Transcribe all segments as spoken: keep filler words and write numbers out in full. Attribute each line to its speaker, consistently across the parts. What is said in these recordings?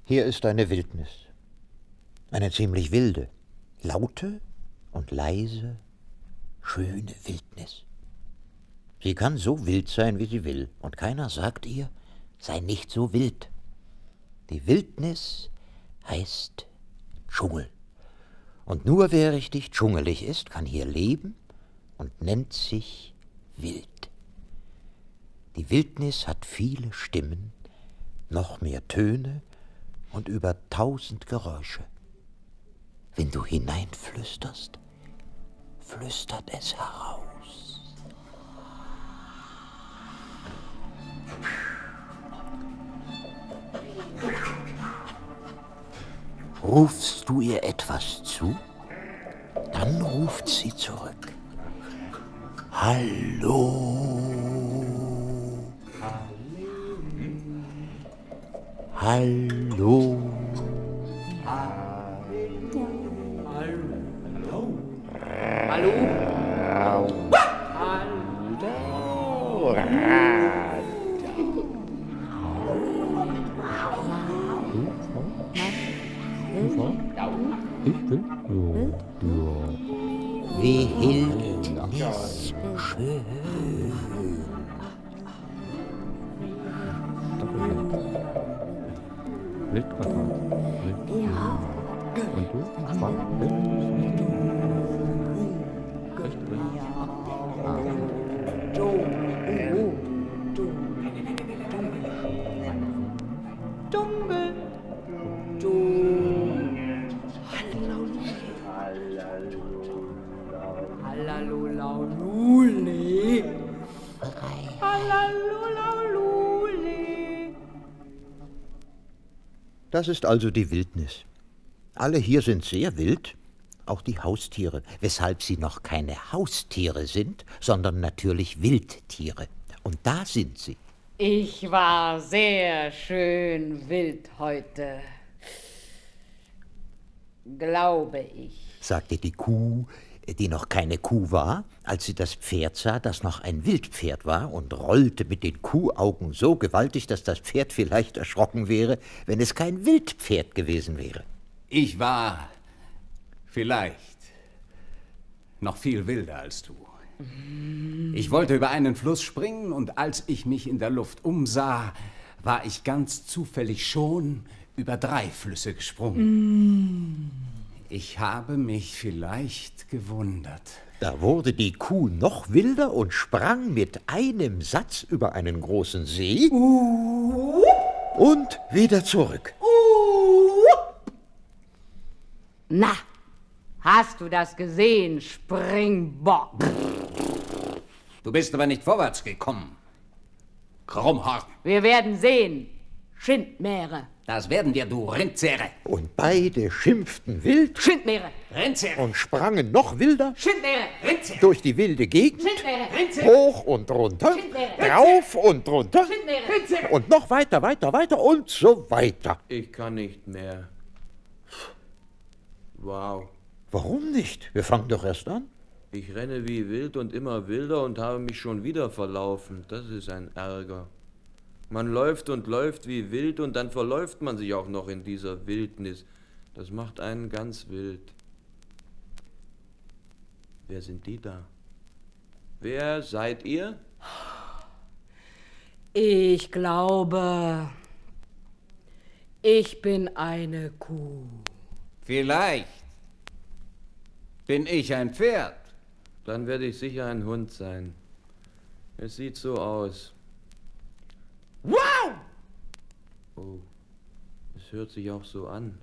Speaker 1: Hier ist eine Wildnis. Eine ziemlich wilde, laute und leise, schöne Wildnis. Sie kann so wild sein, wie sie will, und keiner sagt ihr, sei nicht so wild. Die Wildnis heißt Dschungel. Und nur wer richtig dschungelig ist, kann hier leben und nennt sich wild. Die Wildnis hat viele Stimmen, noch mehr Töne und über tausend Geräusche. Wenn du hineinflüsterst, flüstert es heraus. Rufst du ihr etwas zu, dann ruft sie zurück. Hallo. Hallo.
Speaker 2: Hallo?
Speaker 1: Wie Wildnis schön.
Speaker 3: Wildquadrat. Und du? Recht wild.
Speaker 2: Dunkel. Hallalulaululi. Hallalulaululi.
Speaker 1: Das ist also die Wildnis. Alle hier sind sehr wild, auch die Haustiere, weshalb sie noch keine Haustiere sind, sondern natürlich Wildtiere. Und da sind sie.
Speaker 2: Ich war sehr schön wild heute. Glaube ich,
Speaker 1: sagte die Kuh, die noch keine Kuh war, als sie das Pferd sah, das noch ein Wildpferd war, und rollte mit den Kuhaugen so gewaltig, dass das Pferd vielleicht erschrocken wäre, wenn es kein Wildpferd gewesen wäre.
Speaker 4: Ich war vielleicht noch viel wilder als du. Ich wollte über einen Fluss springen, und als ich mich in der Luft umsah, war ich ganz zufällig schon über drei Flüsse gesprungen. Ich habe mich vielleicht gewundert.
Speaker 1: Da wurde die Kuh noch wilder und sprang mit einem Satz über einen großen See und wieder zurück.
Speaker 2: Na, hast du das gesehen, Springbock?
Speaker 4: Du bist aber nicht vorwärts gekommen. Krummhorn.
Speaker 2: Wir werden sehen, Schindmähre.
Speaker 4: Das werden wir, du Rindzähre.
Speaker 1: Und beide schimpften wild
Speaker 2: Schindmähre.
Speaker 4: Rindzähre.
Speaker 1: und sprangen noch wilder
Speaker 2: Schindmähre.
Speaker 4: Rindzähre.
Speaker 1: durch die wilde Gegend,
Speaker 2: Schindmähre.
Speaker 1: hoch und runter, rauf und runter
Speaker 2: Schindmähre.
Speaker 1: und noch weiter, weiter, weiter und so weiter.
Speaker 5: Ich kann nicht mehr. Wow.
Speaker 1: Warum nicht? Wir fangen doch erst an.
Speaker 5: Ich renne wie wild und immer wilder und habe mich schon wieder verlaufen. Das ist ein Ärger. Man läuft und läuft wie wild und dann verläuft man sich auch noch in dieser Wildnis. Das macht einen ganz wild. Wer sind die da? Wer seid ihr?
Speaker 2: Ich glaube, ich bin eine Kuh.
Speaker 4: Vielleicht bin ich ein Pferd.
Speaker 5: Dann werde ich sicher ein Hund sein. Es sieht so aus.
Speaker 4: Wow!
Speaker 5: Oh, es hört sich auch so an.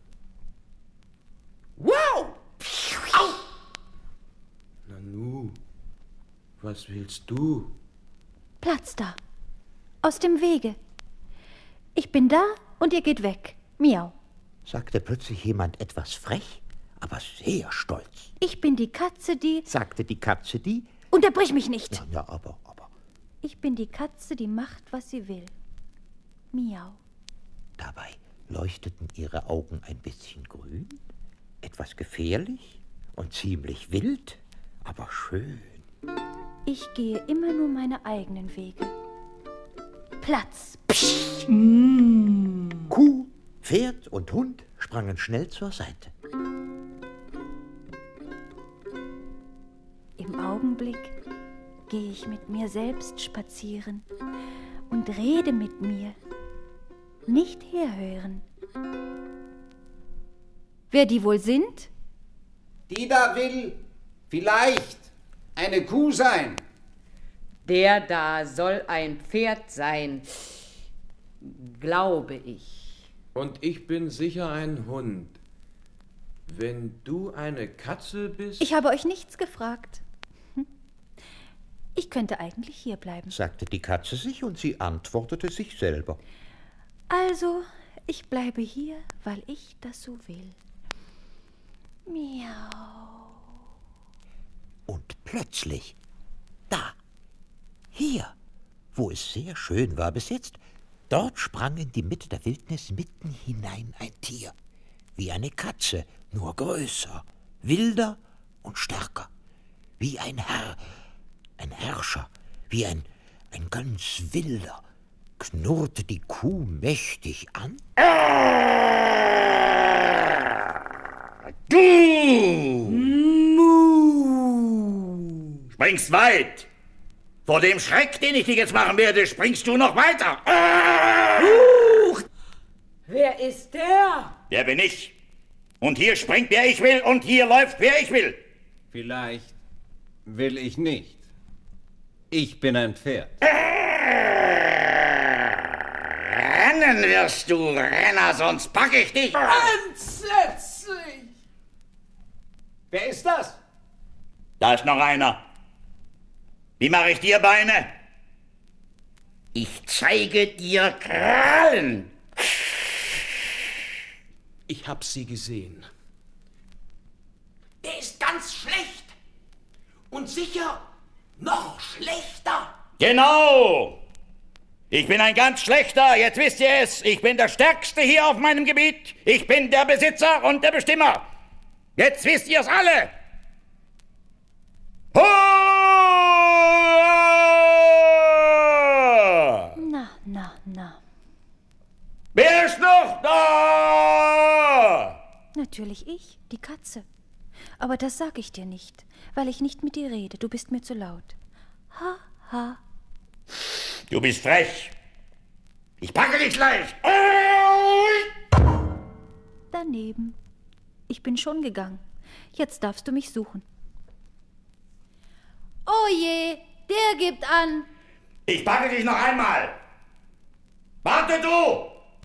Speaker 4: Wow! Au!
Speaker 5: Nanu, was willst du?
Speaker 6: Platz da. Aus dem Wege. Ich bin da und ihr geht weg. Miau.
Speaker 1: Sagte plötzlich jemand etwas frech, aber sehr stolz.
Speaker 6: Ich bin die Katze, die...
Speaker 1: Sagte die Katze, die...
Speaker 6: Unterbrich mich nicht.
Speaker 1: Ja, ja, aber, aber...
Speaker 6: Ich bin die Katze, die macht, was sie will. Miau.
Speaker 1: Dabei leuchteten ihre Augen ein bisschen grün, etwas gefährlich und ziemlich wild, aber schön.
Speaker 6: Ich gehe immer nur meine eigenen Wege. Platz.
Speaker 1: Kuh, Pferd und Hund sprangen schnell zur Seite.
Speaker 6: Im Augenblick gehe ich mit mir selbst spazieren und rede mit mir, nicht herhören. Wer die wohl sind?
Speaker 4: Die da will vielleicht eine Kuh sein.
Speaker 2: Der da soll ein Pferd sein, glaube ich.
Speaker 5: Und ich bin sicher ein Hund. Wenn du eine Katze bist...
Speaker 6: Ich habe euch nichts gefragt. Hm. Ich könnte eigentlich hier bleiben.
Speaker 1: Sagte die Katze sich und sie antwortete sich selber.
Speaker 6: Also, ich bleibe hier, weil ich das so will. Miau.
Speaker 1: Und plötzlich, da, hier, wo es sehr schön war bis jetzt, dort sprang in die Mitte der Wildnis mitten hinein ein Tier, wie eine Katze, nur größer, wilder und stärker, wie ein Herr, ein Herrscher, wie ein, ein ganz wilder, knurrte die Kuh mächtig an.
Speaker 7: Du! Mu! Springst weit! Vor dem Schreck, den ich dir jetzt machen werde, springst du noch weiter!
Speaker 2: Huch! Wer ist der?
Speaker 7: Der bin ich. Und hier springt, wer ich will, und hier läuft, wer ich will.
Speaker 4: Vielleicht will ich nicht. Ich bin ein Pferd.
Speaker 7: Rennen wirst du, Renner, sonst pack ich dich.
Speaker 4: Entsetzlich! Wer ist das?
Speaker 7: Da ist noch einer. Wie mache ich dir Beine? Ich zeige dir Krallen.
Speaker 5: Ich hab sie gesehen.
Speaker 8: Der ist ganz schlecht. Und sicher noch schlechter.
Speaker 7: Genau. Ich bin ein ganz schlechter, jetzt wisst ihr es. Ich bin der Stärkste hier auf meinem Gebiet. Ich bin der Besitzer und der Bestimmer. Jetzt wisst ihr es alle. Hurra!
Speaker 6: Na, na, na.
Speaker 7: Wer ist noch da?
Speaker 6: Natürlich ich, die Katze. Aber das sag ich dir nicht, weil ich nicht mit dir rede. Du bist mir zu laut. Ha, ha.
Speaker 7: Du bist frech. Ich packe dich gleich.
Speaker 6: Daneben. Ich bin schon gegangen. Jetzt darfst du mich suchen. Oh je, der gibt an.
Speaker 7: Ich packe dich noch einmal. Warte du!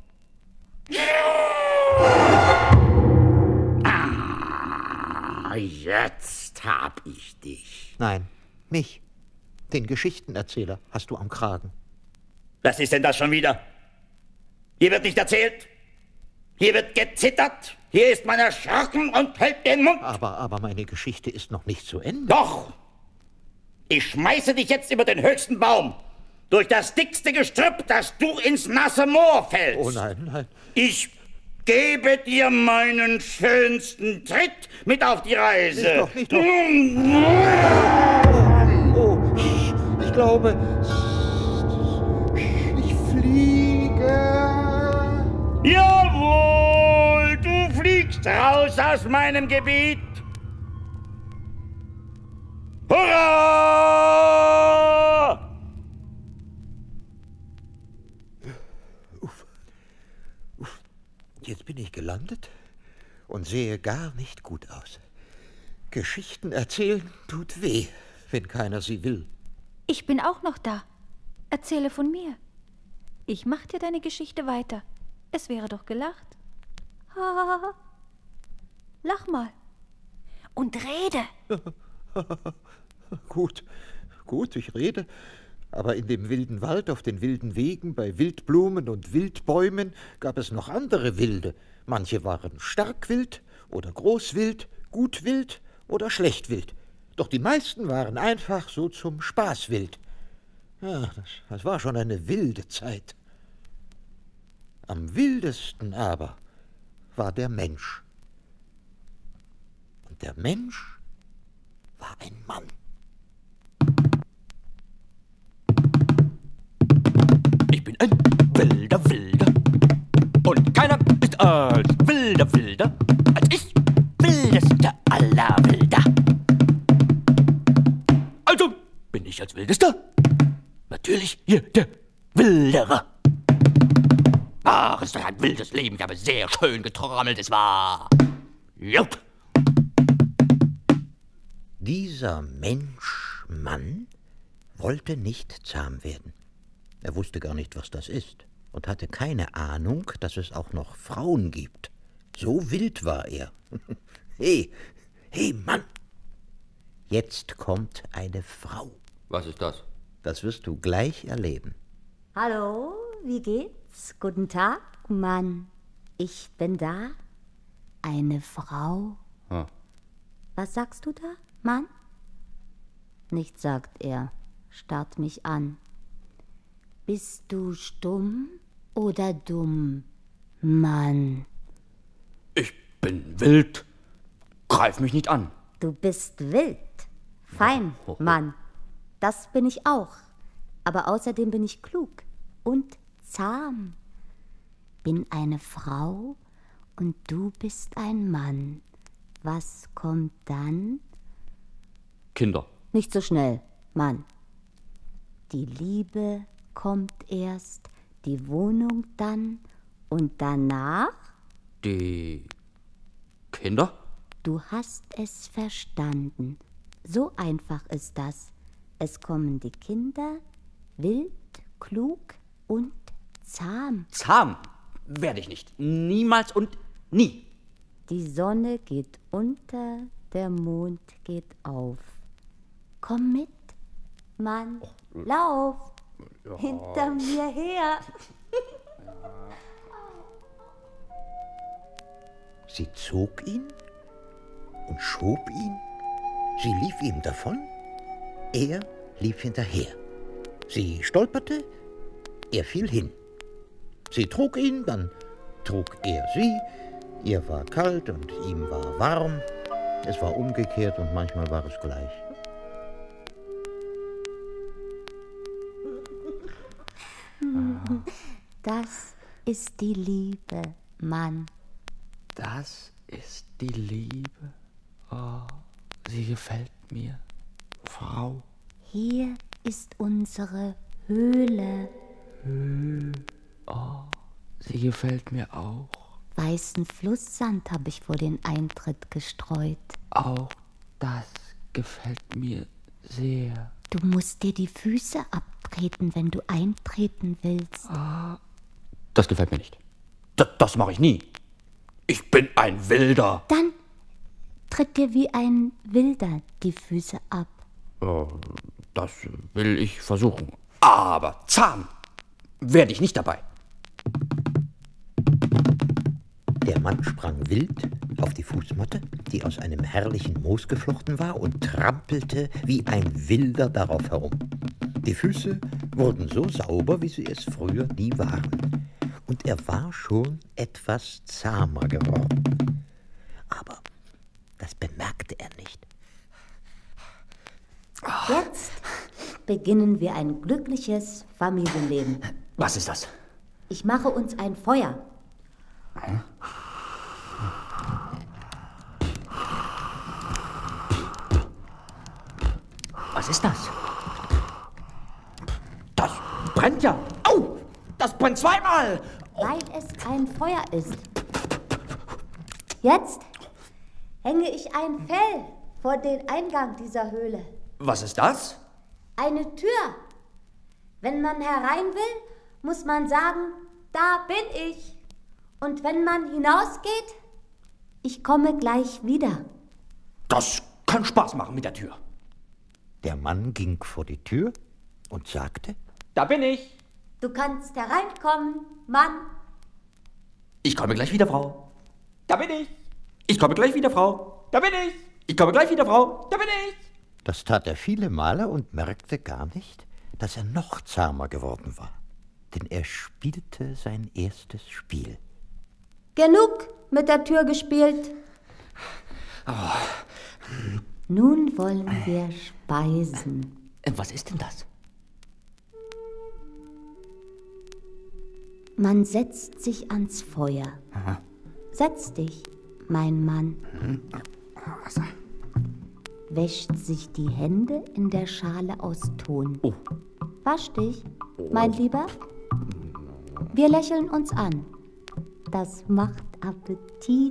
Speaker 7: Ah, jetzt hab ich dich.
Speaker 1: Nein, mich. Den Geschichtenerzähler hast du am Kragen.
Speaker 7: Was ist denn das schon wieder? Hier wird nicht erzählt. Hier wird gezittert. Hier ist man erschrocken und hält den Mund.
Speaker 1: Aber, aber meine Geschichte ist noch nicht zu Ende.
Speaker 7: Doch! Ich schmeiße dich jetzt über den höchsten Baum. Durch das dickste Gestrüpp, dass du ins nasse Moor fällst.
Speaker 1: Oh nein, nein.
Speaker 7: Ich gebe dir meinen schönsten Tritt mit auf die Reise.
Speaker 1: Nicht doch, nicht doch. Oh, ich, ich glaube, ich fliege.
Speaker 7: Jawohl, du fliegst raus aus meinem Gebiet. Hurra!
Speaker 1: Uff. Uff. Jetzt bin ich gelandet und sehe gar nicht gut aus. Geschichten erzählen tut weh, wenn keiner sie will.
Speaker 6: Ich bin auch noch da. Erzähle von mir. Ich mach dir deine Geschichte weiter. Es wäre doch gelacht. Ha, ha, ha. Lach mal. Und rede.
Speaker 1: Gut, gut, ich rede. Aber in dem wilden Wald, auf den wilden Wegen, bei Wildblumen und Wildbäumen gab es noch andere Wilde. Manche waren Starkwild oder Großwild, Gutwild oder Schlechtwild. Doch die meisten waren einfach so zum Spaßwild. Ja, das, das war schon eine wilde Zeit. Am wildesten aber war der Mensch. Und der Mensch war ein Mann.
Speaker 3: Ich bin ein wilder Wilder und keiner ist
Speaker 9: Wildere. Ach, es ist doch ein wildes Leben. Ich habe sehr schön getrommelt, es war... Jut.
Speaker 1: Dieser Mensch, Mann, wollte nicht zahm werden. Er wusste gar nicht, was das ist und hatte keine Ahnung, dass es auch noch Frauen gibt. So wild war er. Hey, hey, Mann! Jetzt kommt eine Frau.
Speaker 5: Was ist das?
Speaker 1: Das wirst du gleich erleben.
Speaker 10: Hallo, wie geht's? Guten Tag, Mann. Ich bin da. Eine Frau.
Speaker 5: Ah.
Speaker 10: Was sagst du da, Mann? Nichts sagt er, starrt mich an. Bist du stumm oder dumm, Mann?
Speaker 9: Ich bin wild. Greif mich nicht an.
Speaker 10: Du bist wild. Fein, Mann. Das bin ich auch. Aber außerdem bin ich klug und zahm. Bin eine Frau und du bist ein Mann. Was kommt dann?
Speaker 9: Kinder.
Speaker 10: Nicht so schnell, Mann. Die Liebe kommt erst, die Wohnung dann und danach?
Speaker 9: Die Kinder?
Speaker 10: Du hast es verstanden. So einfach ist das. Es kommen die Kinder, wild, klug und zahm.
Speaker 9: Zahm werde ich nicht. Niemals und nie.
Speaker 10: Die Sonne geht unter, der Mond geht auf. Komm mit, Mann, lauf
Speaker 9: Ja.
Speaker 10: hinter mir her.
Speaker 1: Sie zog ihn und schob ihn. Sie lief ihm davon. Er lief hinterher. Sie stolperte, er fiel hin. Sie trug ihn, dann trug er sie. Ihr war kalt und ihm war warm. Es war umgekehrt und manchmal war es gleich.
Speaker 10: Das ist die Liebe, Mann.
Speaker 9: Das ist die Liebe. Oh, sie gefällt mir. Frau.
Speaker 10: Hier ist unsere Höhle.
Speaker 9: Höhle. Oh, sie gefällt mir auch.
Speaker 10: Weißen Flusssand habe ich vor den Eintritt gestreut.
Speaker 9: Auch das gefällt mir sehr.
Speaker 10: Du musst dir die Füße abtreten, wenn du eintreten willst.
Speaker 9: Ah, das gefällt mir nicht. Das, das mache ich nie. Ich bin ein Wilder.
Speaker 10: Dann tritt dir wie ein Wilder die Füße ab.
Speaker 9: Oh, das will ich versuchen. Aber zahm werde ich nicht dabei.
Speaker 1: Der Mann sprang wild auf die Fußmatte, die aus einem herrlichen Moos geflochten war, und trampelte wie ein Wilder darauf herum. Die Füße wurden so sauber, wie sie es früher nie waren. Und er war schon etwas zahmer geworden. Aber das bemerkte er nicht.
Speaker 10: Jetzt beginnen wir ein glückliches Familienleben.
Speaker 9: Was ist das?
Speaker 10: Ich mache uns ein Feuer.
Speaker 9: Was ist das? Das brennt ja. Au! Das brennt zweimal.
Speaker 10: Weil es ein Feuer ist. Jetzt hänge ich ein Fell vor den Eingang dieser Höhle.
Speaker 9: Was ist das?
Speaker 10: Eine Tür. Wenn man herein will, muss man sagen, da bin ich. Und wenn man hinausgeht, ich komme gleich wieder.
Speaker 9: Das kann Spaß machen mit der Tür.
Speaker 1: Der Mann ging vor die Tür und sagte:
Speaker 9: Da bin ich.
Speaker 10: Du kannst hereinkommen, Mann.
Speaker 9: Ich komme gleich wieder, Frau. Da bin ich. Ich komme gleich wieder, Frau. Da bin ich. Ich komme gleich wieder, Frau. Da bin ich.
Speaker 1: Das tat er viele Male und merkte gar nicht, dass er noch zahmer geworden war. Denn er spielte sein erstes Spiel.
Speaker 10: Genug mit der Tür gespielt.
Speaker 9: Oh.
Speaker 10: Nun wollen wir speisen.
Speaker 9: Was ist denn das?
Speaker 10: Man setzt sich ans Feuer.
Speaker 9: Aha.
Speaker 10: Setz dich, mein Mann.
Speaker 9: Mhm. Was?
Speaker 10: Wäscht sich die Hände in der Schale aus Ton.
Speaker 9: Oh.
Speaker 10: Wasch dich. mein Lieber? Wir lächeln uns an. Das macht Appetit.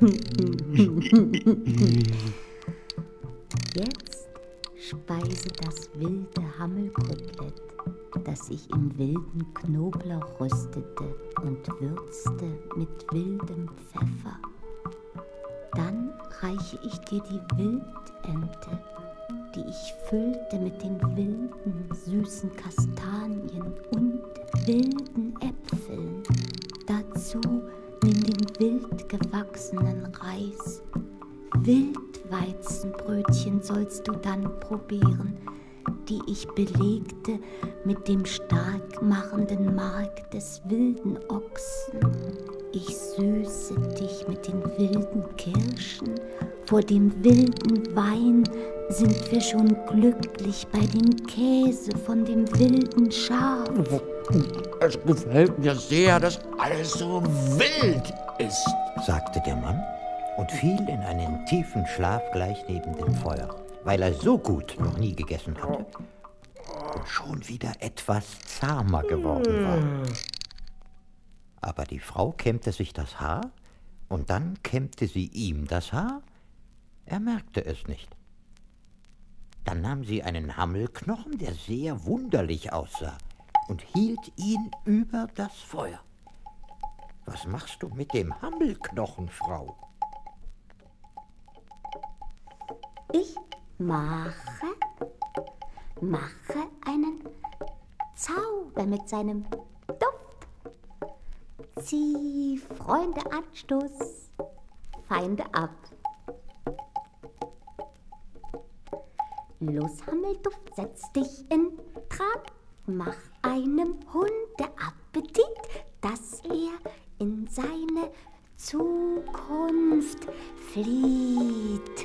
Speaker 10: Jetzt speise das wilde Hammelkotelett, das ich im wilden Knoblauch röstete und würzte mit wildem Pfeffer. Dann reiche ich dir die Wildente, die ich füllte mit den wilden, süßen Kastanien und wilden Äpfeln. Dazu nimm den wild gewachsenen Reis. Wildweizenbrötchen sollst du dann probieren, die ich belegte mit dem stark machenden Mark des wilden Ochsen. Ich süße dich mit den wilden Kirschen, vor dem wilden Wein sind wir schon glücklich bei dem Käse von dem wilden Schaf.
Speaker 8: Es gefällt mir sehr, dass alles so wild ist,
Speaker 1: sagte der Mann und fiel in einen tiefen Schlaf gleich neben dem Feuer, weil er so gut noch nie gegessen hatte und schon wieder etwas zahmer geworden war. Aber die Frau kämmte sich das Haar und dann kämmte sie ihm das Haar. Er merkte es nicht. Dann nahm sie einen Hammelknochen, der sehr wunderlich aussah, und hielt ihn über das Feuer. Was machst du mit dem Hammelknochen, Frau?
Speaker 10: Ich mache, mache einen Zauber mit seinem Duft. Zieh Freunde Anstoß, Feinde ab. Los, Hammelduft, setz dich in Trab, mach einem Hunde Appetit, dass er in seine Zukunft flieht.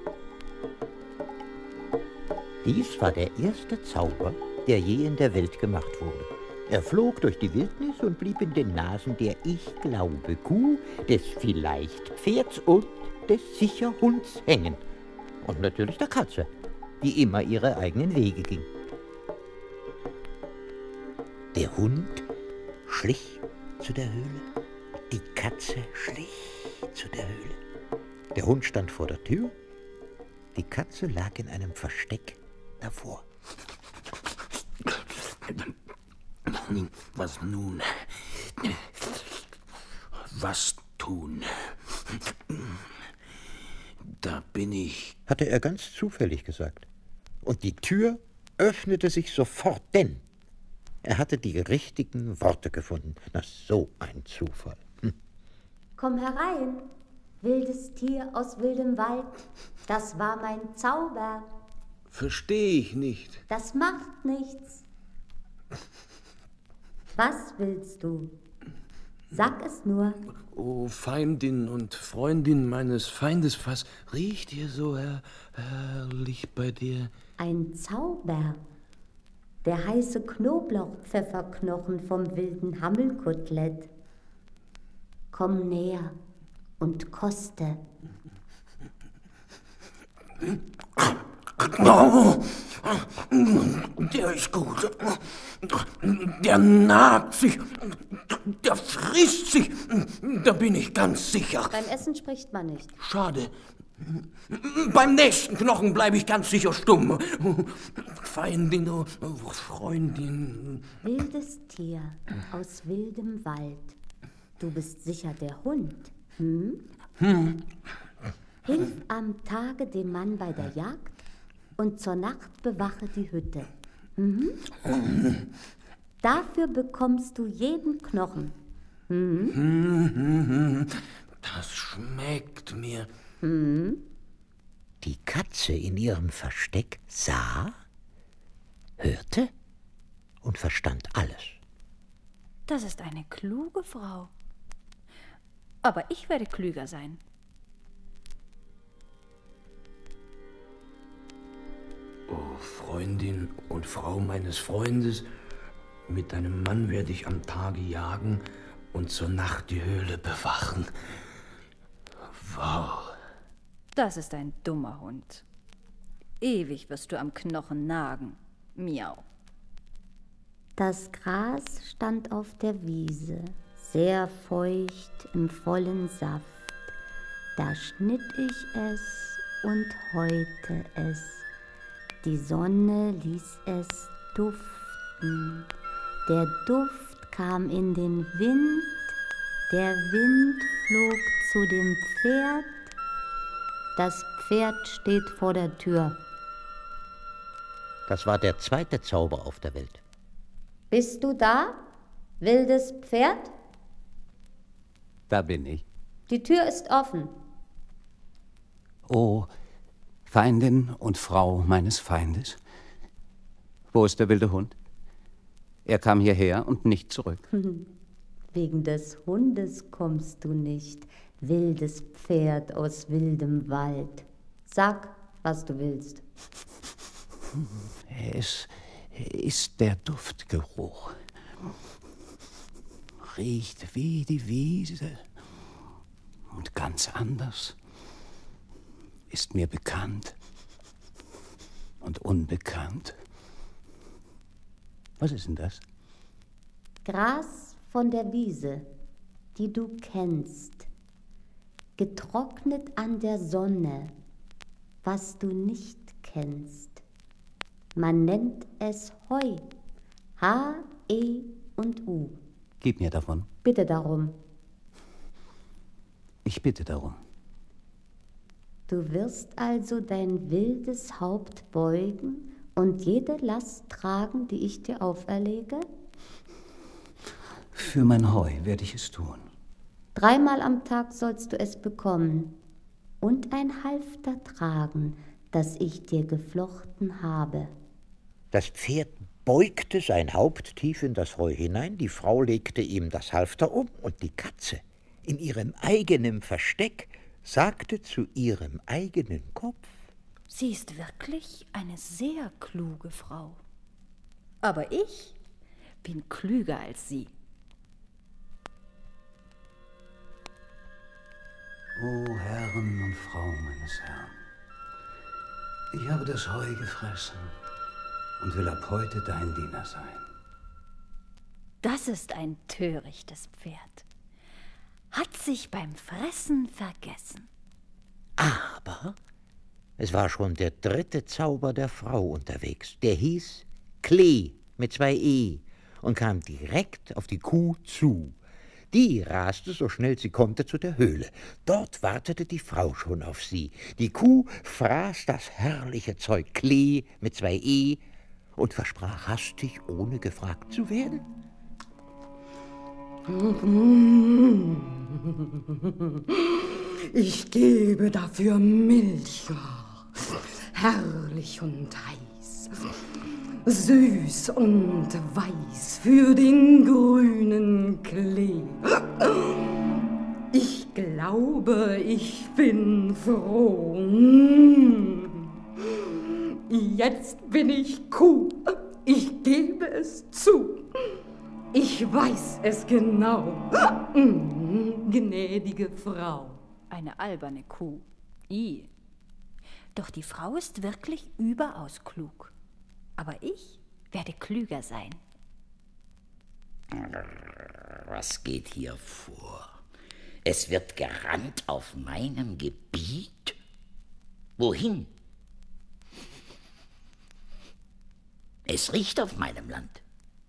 Speaker 1: Dies war der erste Zauber, der je in der Welt gemacht wurde. Er flog durch die Wildnis und blieb in den Nasen der Ich glaube Kuh, des vielleicht Pferds und des sicher Hunds hängen. Und natürlich der Katze, die immer ihre eigenen Wege ging. Der Hund schlich zu der Höhle, die Katze schlich zu der Höhle. Der Hund stand vor der Tür, die Katze lag in einem Versteck davor.
Speaker 8: Was nun? Was tun? Da bin ich,
Speaker 1: hatte er ganz zufällig gesagt. Und die Tür öffnete sich sofort, denn er hatte die richtigen Worte gefunden. Na, so ein Zufall. Hm.
Speaker 10: Komm herein, wildes Tier aus wildem Wald. Das war mein Zauber.
Speaker 5: Verstehe ich nicht.
Speaker 10: Das macht nichts. Was willst du? Sag es nur.
Speaker 5: O Feindin und Freundin meines Feindes, was riecht hier so her herrlich bei dir?
Speaker 10: Ein Zauber. Der heiße Knoblauchpfefferknochen vom wilden Hammelkotelett. Komm näher und koste.
Speaker 8: Oh, der ist gut. Der nagt sich, der frisst sich, da bin ich ganz sicher.
Speaker 10: Beim Essen spricht man nicht.
Speaker 8: Schade. Beim nächsten Knochen bleibe ich ganz sicher stumm. Feindin, oh, Freundin.
Speaker 10: Wildes Tier aus wildem Wald. Du bist sicher der Hund, hm?
Speaker 8: Hm.
Speaker 10: Hilf am Tage dem Mann bei der Jagd und zur Nacht bewache die Hütte. Mhm. Dafür bekommst du jeden Knochen. Mhm.
Speaker 8: Das schmeckt mir.
Speaker 10: Mhm.
Speaker 1: Die Katze in ihrem Versteck sah, hörte und verstand alles.
Speaker 6: Das ist eine kluge Frau. Aber ich werde klüger sein.
Speaker 5: O Freundin und Frau meines Freundes, mit deinem Mann werde ich am Tage jagen und zur Nacht die Höhle bewachen. Wow.
Speaker 6: Das ist ein dummer
Speaker 10: Das Gras stand auf der Wiese, sehr feucht im vollen Saft. Da schnitt ich es und häute es. Die Sonne ließ es duften. Der Duft kam in den Wind, der Wind flog zu dem Pferd. Das Pferd steht vor der Tür.
Speaker 1: Das war der zweite Zauber auf der Welt.
Speaker 10: Bist du da, wildes Pferd?
Speaker 4: Da bin ich.
Speaker 10: Die Tür ist offen.
Speaker 4: O Feindin und Frau meines Feindes, wo ist der wilde Hund? Er kam hierher und nicht zurück.
Speaker 10: Wegen des Hundes kommst du nicht, wildes Pferd aus wildem Wald. Sag, was du willst.
Speaker 4: Es ist der Duftgeruch. Riecht wie die Wiese und ganz anders. Ist mir bekannt und unbekannt. Was ist denn das?
Speaker 10: Gras von der Wiese, die du kennst, getrocknet an der Sonne, was du nicht kennst. Man nennt es Heu, H, E und U.
Speaker 4: Gib mir davon.
Speaker 10: Bitte darum.
Speaker 4: Ich bitte darum.
Speaker 10: Du wirst also dein wildes Haupt beugen und jede Last tragen, die ich dir auferlege?
Speaker 4: Für mein Heu werde ich es tun.
Speaker 10: Dreimal am Tag sollst du es bekommen und ein Halfter tragen, das ich dir geflochten habe.
Speaker 1: Das Pferd beugte sein Haupt tief in das Heu hinein, die Frau legte ihm das Halfter um und die Katze in ihrem eigenen Versteck sagte zu ihrem eigenen Kopf:
Speaker 6: Sie ist wirklich eine sehr kluge Frau. Aber ich bin klüger als sie.
Speaker 4: O Herren und Frau meines Herrn, ich habe das Heu gefressen und will ab heute dein Diener sein.
Speaker 6: Das ist ein törichtes Pferd. Hat sich beim Fressen vergessen.
Speaker 1: Aber es war schon der dritte Zauber der Frau unterwegs. Der hieß Klee mit zwei E und kam direkt auf die Kuh zu. Die raste so schnell sie konnte zu der Höhle. Dort wartete die Frau schon auf sie. Die Kuh fraß das herrliche Zeug Klee mit zwei E und versprach hastig, ohne gefragt zu werden:
Speaker 2: Ich gebe dafür Milch, herrlich und heiß, süß und weiß für den grünen Klee. Ich glaube, ich bin froh. Jetzt bin ich Kuh, ich gebe es zu. Ich weiß es genau, gnädige Frau.
Speaker 6: Eine alberne Kuh. I. Doch die Frau ist wirklich überaus klug. Aber ich werde klüger sein.
Speaker 7: Was geht hier vor? Es wird gerannt auf meinem Gebiet? Wohin? Es riecht auf meinem Land.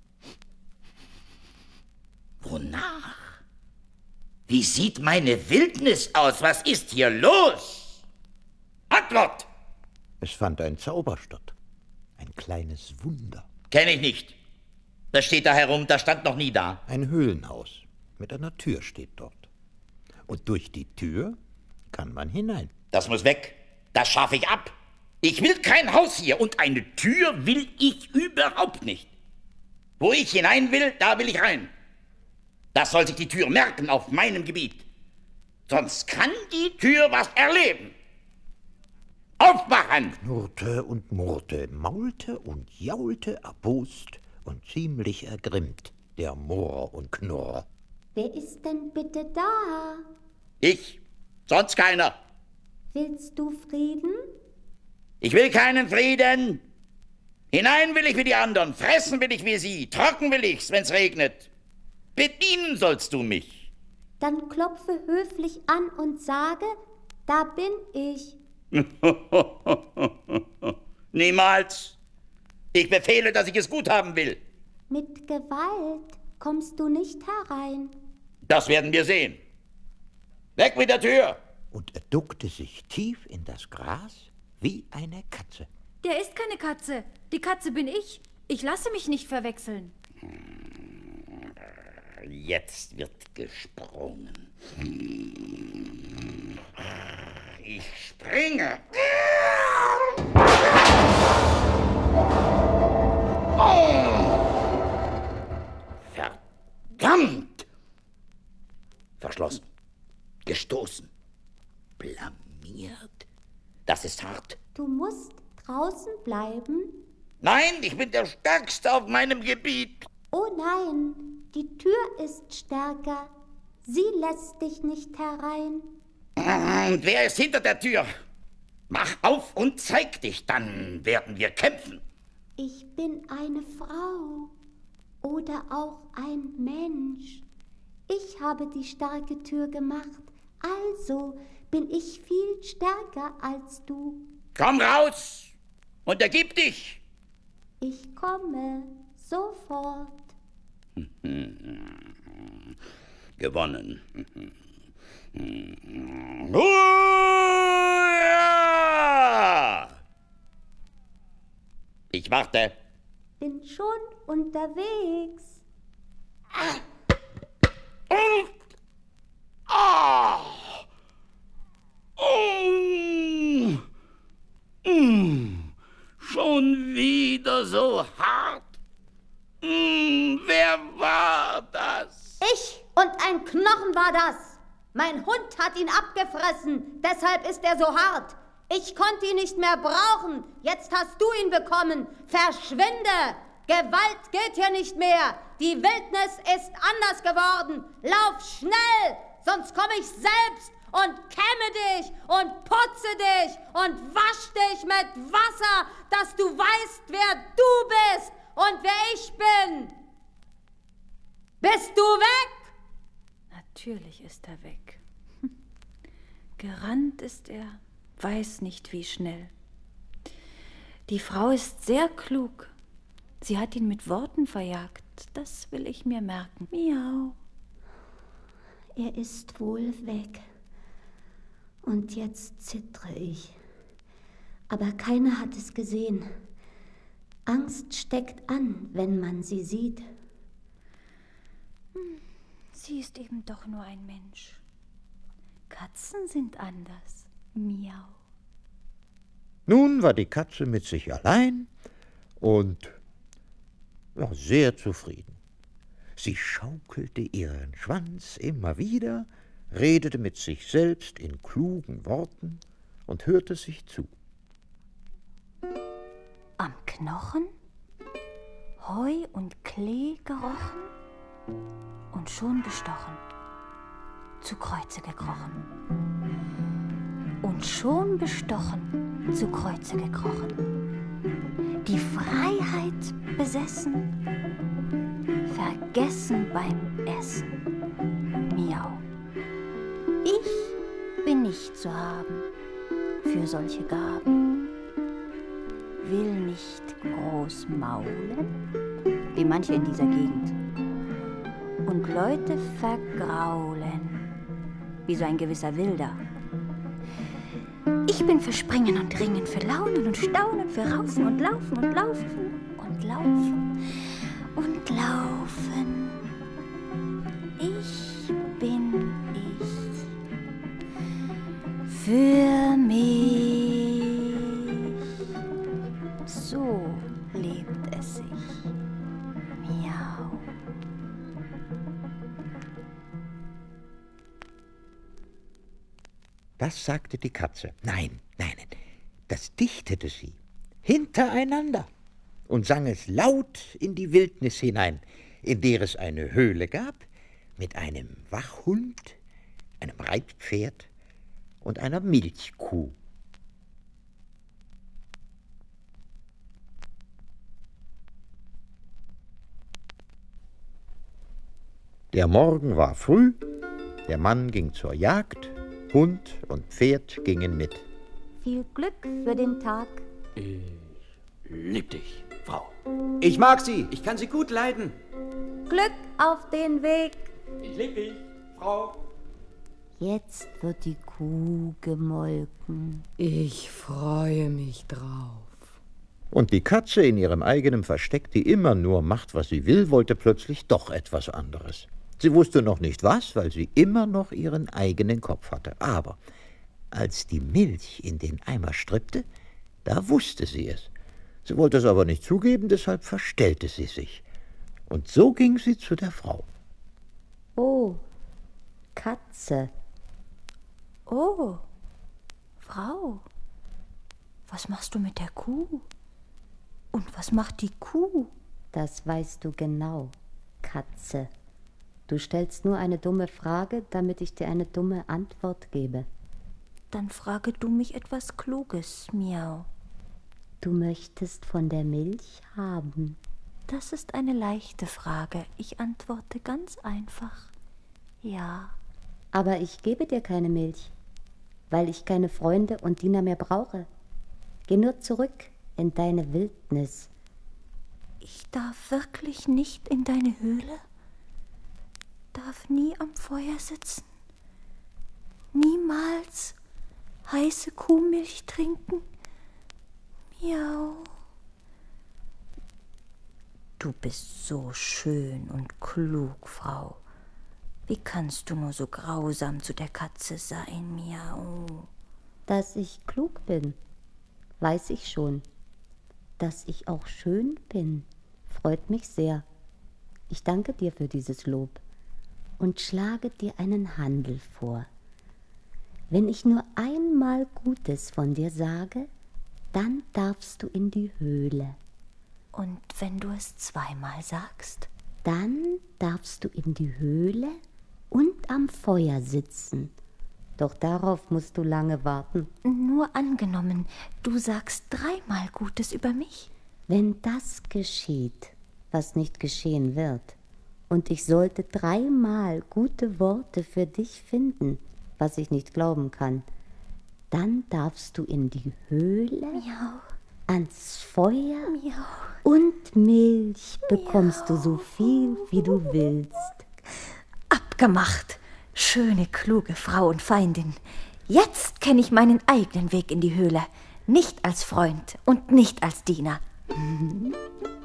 Speaker 7: Wonach? Wie sieht meine Wildnis aus? Was ist hier los? Antwort!
Speaker 1: Es fand ein Zauber statt. Ein kleines Wunder.
Speaker 7: Kenn ich nicht. Das steht da herum, das stand noch nie da.
Speaker 1: Ein Höhlenhaus mit einer Tür steht dort. Und durch die Tür kann man hinein.
Speaker 7: Das muss weg. Das schaffe ich ab. Ich will kein Haus hier und eine Tür will ich überhaupt nicht. Wo ich hinein will, da will ich rein. Das soll sich die Tür merken auf meinem Gebiet. Sonst kann die Tür was erleben. Aufmachen!
Speaker 1: Knurrte und murrte, maulte und jaulte erbost und ziemlich ergrimmt, der Murr und Knurr.
Speaker 10: Wer ist denn bitte da?
Speaker 7: Ich, sonst keiner.
Speaker 10: Willst du Frieden?
Speaker 7: Ich will keinen Frieden. Hinein will ich wie die anderen, fressen will ich wie sie, trocken will ich's, wenn's regnet. Bedienen sollst du mich.
Speaker 10: Dann klopfe höflich an und sage, da bin ich.
Speaker 7: Niemals. Ich befehle, dass ich es gut haben will.
Speaker 10: Mit Gewalt kommst du nicht herein.
Speaker 7: Das werden wir sehen. Weg mit der Tür!
Speaker 1: Und er duckte sich tief in das Gras wie eine Katze.
Speaker 6: Der ist keine Katze. Die Katze bin ich. Ich lasse mich nicht verwechseln.
Speaker 7: Jetzt wird gesprungen. Ich springe. Oh! Verdammt! Verschlossen. Gestoßen. Blamiert. Das ist hart.
Speaker 10: Du musst draußen bleiben.
Speaker 7: Nein, ich bin der Stärkste auf meinem Gebiet.
Speaker 10: Oh nein, die Tür ist stärker. Sie lässt dich nicht herein.
Speaker 7: Und wer ist hinter der Tür? Mach auf und zeig dich, dann werden wir kämpfen.
Speaker 10: Ich bin eine Frau oder auch ein Mensch. Ich habe die starke Tür gemacht, also bin ich viel stärker als du.
Speaker 7: Komm raus und ergib dich.
Speaker 10: Ich komme sofort.
Speaker 7: Gewonnen. Hurra! Ich warte.
Speaker 10: Bin schon unterwegs.
Speaker 7: Oh! Oh! Mm. Schon wieder so hart. Mm. Wer war das?
Speaker 10: Ich und ein Knochen war das. Mein Hund hat ihn abgefressen, deshalb ist er so hart. Ich konnte ihn nicht mehr brauchen. Jetzt hast du ihn bekommen. Verschwinde! Gewalt geht hier nicht mehr. Die Wildnis ist anders geworden. Lauf schnell, sonst komme ich selbst und kämme dich und putze dich und wasch dich mit Wasser, dass du weißt, wer du bist und wer ich bin. Bist du weg?
Speaker 6: Natürlich ist er weg. Gerannt ist er, weiß nicht wie schnell. Die Frau ist sehr klug. Sie hat ihn mit Worten verjagt. Das will ich mir merken. Miau.
Speaker 10: Er ist wohl weg. Und jetzt zittere ich. Aber keiner hat es gesehen. Angst steckt an, wenn man sie sieht.
Speaker 6: Hm, sie ist eben doch nur ein Mensch. Katzen sind anders. Miau.
Speaker 1: Nun war die Katze mit sich allein und war sehr zufrieden. Sie schaukelte ihren Schwanz immer wieder, redete mit sich selbst in klugen Worten und hörte sich zu.
Speaker 6: Am Knochen, Heu und Klee gerochen und schon bestochen, zu Kreuze gekrochen. Und schon bestochen, zu Kreuze gekrochen. Die Freiheit besessen, vergessen beim Essen. Miau. Ich bin nicht zu haben für solche Gaben. Will nicht groß maulen, wie manche in dieser Gegend. Und Leute vergraulen, wie so ein gewisser Wilder. Ich bin für Springen und Ringen, für Launen und Staunen, für Raufen und Laufen und Laufen und Laufen und Laufen. Ich bin ich. Für mich. So lebt es sich. Miau.
Speaker 1: Das sagte die Katze. Nein, nein, das dichtete sie hintereinander und sang es laut in die Wildnis hinein, in der es eine Höhle gab mit einem Wachhund, einem Reitpferd und einer Milchkuh. Der Morgen war früh, der Mann ging zur Jagd, Hund und Pferd gingen mit.
Speaker 10: Viel Glück für den Tag.
Speaker 9: Ich lieb dich, Frau.
Speaker 4: Ich mag sie. Ich kann sie gut leiden.
Speaker 10: Glück auf den Weg.
Speaker 9: Ich lieb dich, Frau.
Speaker 10: Jetzt wird die Kuh gemolken.
Speaker 2: Ich freue mich drauf.
Speaker 1: Und die Katze in ihrem eigenen Versteck, die immer nur macht, was sie will, wollte plötzlich doch etwas anderes. Sie wusste noch nicht was, weil sie immer noch ihren eigenen Kopf hatte. Aber als die Milch in den Eimer strippte, da wusste sie es. Sie wollte es aber nicht zugeben, deshalb verstellte sie sich. Und so ging sie zu der Frau.
Speaker 10: Oh, Katze.
Speaker 6: Oh, Frau, was machst du mit der Kuh? Und was macht die Kuh?
Speaker 10: Das weißt du genau, Katze. Du stellst nur eine dumme Frage, damit ich dir eine dumme Antwort gebe.
Speaker 6: Dann frage du mich etwas Kluges, Miau.
Speaker 10: Du möchtest von der Milch haben.
Speaker 6: Das ist eine leichte Frage. Ich antworte ganz einfach. Ja.
Speaker 10: Aber ich gebe dir keine Milch, weil ich keine Freunde und Diener mehr brauche. Geh nur zurück in deine Wildnis.
Speaker 6: Ich darf wirklich nicht in deine Höhle? Darf nie am Feuer sitzen? Niemals heiße Kuhmilch trinken? Miau. Du bist so schön und klug, Frau. Wie kannst du nur so grausam zu der Katze sein, Miau?
Speaker 10: Dass ich klug bin, weiß ich schon. Dass ich auch schön bin, freut mich sehr. Ich danke dir für dieses Lob und schlage dir einen Handel vor. Wenn ich nur einmal Gutes von dir sage, dann darfst du in die Höhle.
Speaker 6: Und wenn du es zweimal sagst?
Speaker 10: Dann darfst du in die Höhle und am Feuer sitzen. Doch darauf musst du lange warten.
Speaker 6: Nur angenommen, du sagst dreimal Gutes über mich.
Speaker 10: Wenn das geschieht, was nicht geschehen wird, und ich sollte dreimal gute Worte für dich finden, was ich nicht glauben kann, dann darfst du in die Höhle,
Speaker 6: Miau,
Speaker 10: ans Feuer,
Speaker 6: Miau,
Speaker 10: und Milch bekommst Miau. Du so viel, wie du willst.
Speaker 6: Abgemacht, schöne, kluge Frau und Feindin. Jetzt kenne ich meinen eigenen Weg in die Höhle. Nicht als Freund und nicht als Diener. Hm.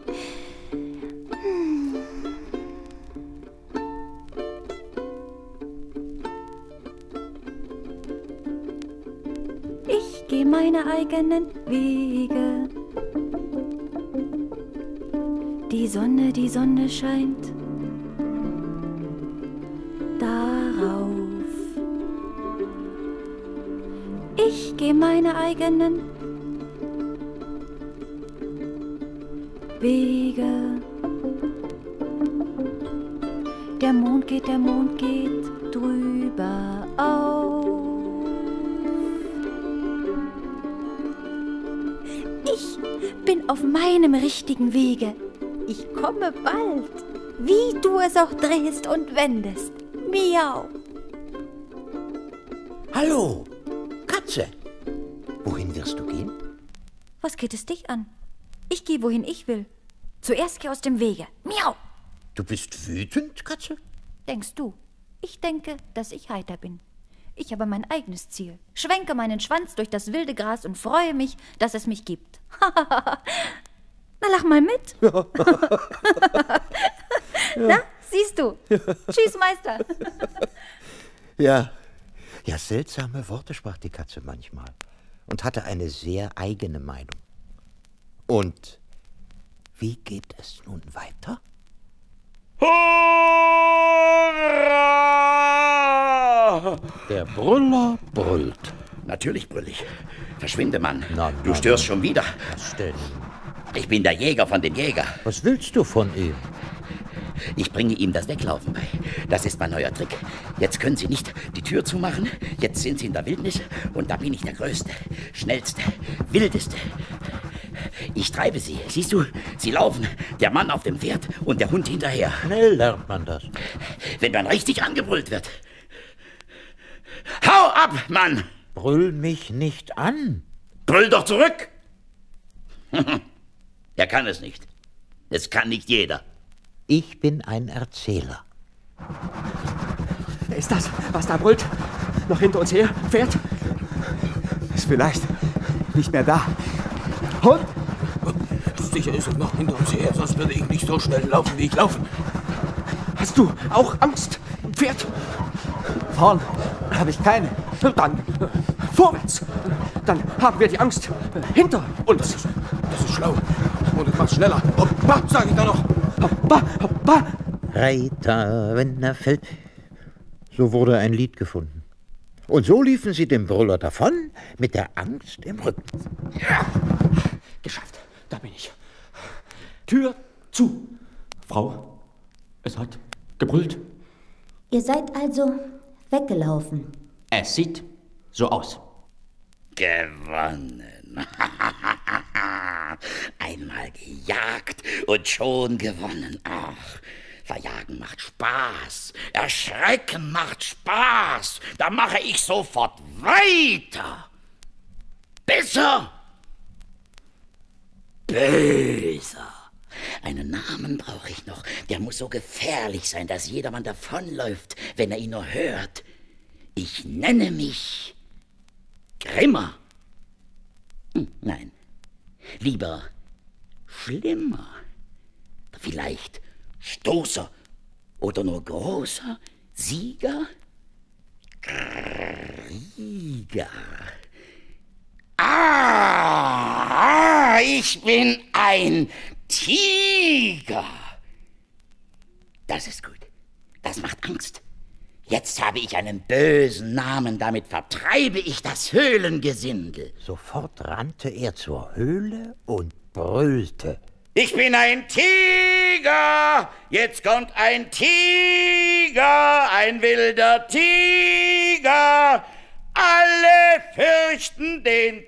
Speaker 6: Ich gehe meine eigenen Wege. Die Sonne, die Sonne scheint darauf. Ich gehe meine eigenen Wege. Der Mond geht, der Mond geht drüber auf. Ich bin auf meinem richtigen Wege. Ich komme bald, wie du es auch drehst und wendest. Miau.
Speaker 1: Hallo, Katze. Wohin wirst du gehen?
Speaker 6: Was geht es dich an? Ich gehe, wohin ich will. Zuerst geh aus dem Wege. Miau.
Speaker 1: Du bist wütend, Katze?
Speaker 6: Denkst du? Ich denke, dass ich heiter bin. Ich habe mein eigenes Ziel. Schwenke meinen Schwanz durch das wilde Gras und freue mich, dass es mich gibt. Na, lach mal mit. Ja. Na, siehst du. Tschüss, Meister.
Speaker 1: Ja. Ja, seltsame Worte sprach die Katze manchmal und hatte eine sehr eigene Meinung. Und wie geht es nun weiter?
Speaker 7: Hurra!
Speaker 1: Der Brüller brüllt.
Speaker 7: Natürlich brüll ich. Verschwinde, Mann.
Speaker 1: Na,
Speaker 7: du
Speaker 1: na,
Speaker 7: störst
Speaker 1: na.
Speaker 7: schon wieder.
Speaker 1: Was denn?
Speaker 7: Ich bin der Jäger von den Jägern.
Speaker 1: Was willst du von ihm?
Speaker 7: Ich bringe ihm das Weglaufen bei. Das ist mein neuer Trick. Jetzt können Sie nicht die Tür zumachen. Jetzt sind Sie in der Wildnis und da bin ich der Größte, Schnellste, Wildeste. Ich treibe sie. Siehst du, sie laufen. Der Mann auf dem Pferd und der Hund hinterher.
Speaker 1: Schnell lernt man das.
Speaker 7: Wenn man richtig angebrüllt wird. Hau ab, Mann!
Speaker 1: Brüll mich nicht an.
Speaker 7: Brüll doch zurück! Er kann es nicht. Es kann nicht jeder.
Speaker 1: Ich bin ein Erzähler.
Speaker 3: Ist das, was da brüllt, noch hinter uns her fährt? Ist vielleicht nicht mehr da. Hund?
Speaker 8: Sicher ist es noch hinter uns her, sonst würde ich nicht so schnell laufen, wie ich laufe.
Speaker 3: Hast du auch Angst, Pferd? Vorn habe ich keine. Dann vorwärts. Dann haben wir die Angst hinter uns.
Speaker 8: Das ist, das ist schlau. Und es macht schneller. Hoppa, sag ich da noch.
Speaker 3: Hoppa, hoppa.
Speaker 1: Reiter, wenn er fällt. So wurde ein Lied gefunden. Und so liefen sie dem Brüller davon, mit der Angst im Rücken.
Speaker 3: Ja. Geschafft, da bin ich. Tür zu. Frau, es hat gebrüllt.
Speaker 10: Ihr seid also weggelaufen.
Speaker 9: Es sieht so aus.
Speaker 7: Gewonnen. Einmal gejagt und schon gewonnen. Ach, verjagen macht Spaß. Erschrecken macht Spaß. Da mache ich sofort weiter. Besser. Böser. Einen Namen brauche ich noch. Der muss so gefährlich sein, dass jedermann davonläuft, wenn er ihn nur hört. Ich nenne mich Grimmer. Hm, nein, lieber schlimmer. Vielleicht Stoßer oder nur großer Sieger? Krieger. Ah, ich bin ein Tiger. Das ist gut. Das macht Angst. Jetzt habe ich einen bösen Namen, damit vertreibe ich das Höhlengesindel.
Speaker 1: Sofort rannte er zur Höhle und brüllte.
Speaker 7: Ich bin ein Tiger, jetzt kommt ein Tiger, ein wilder Tiger. Alle fürchten den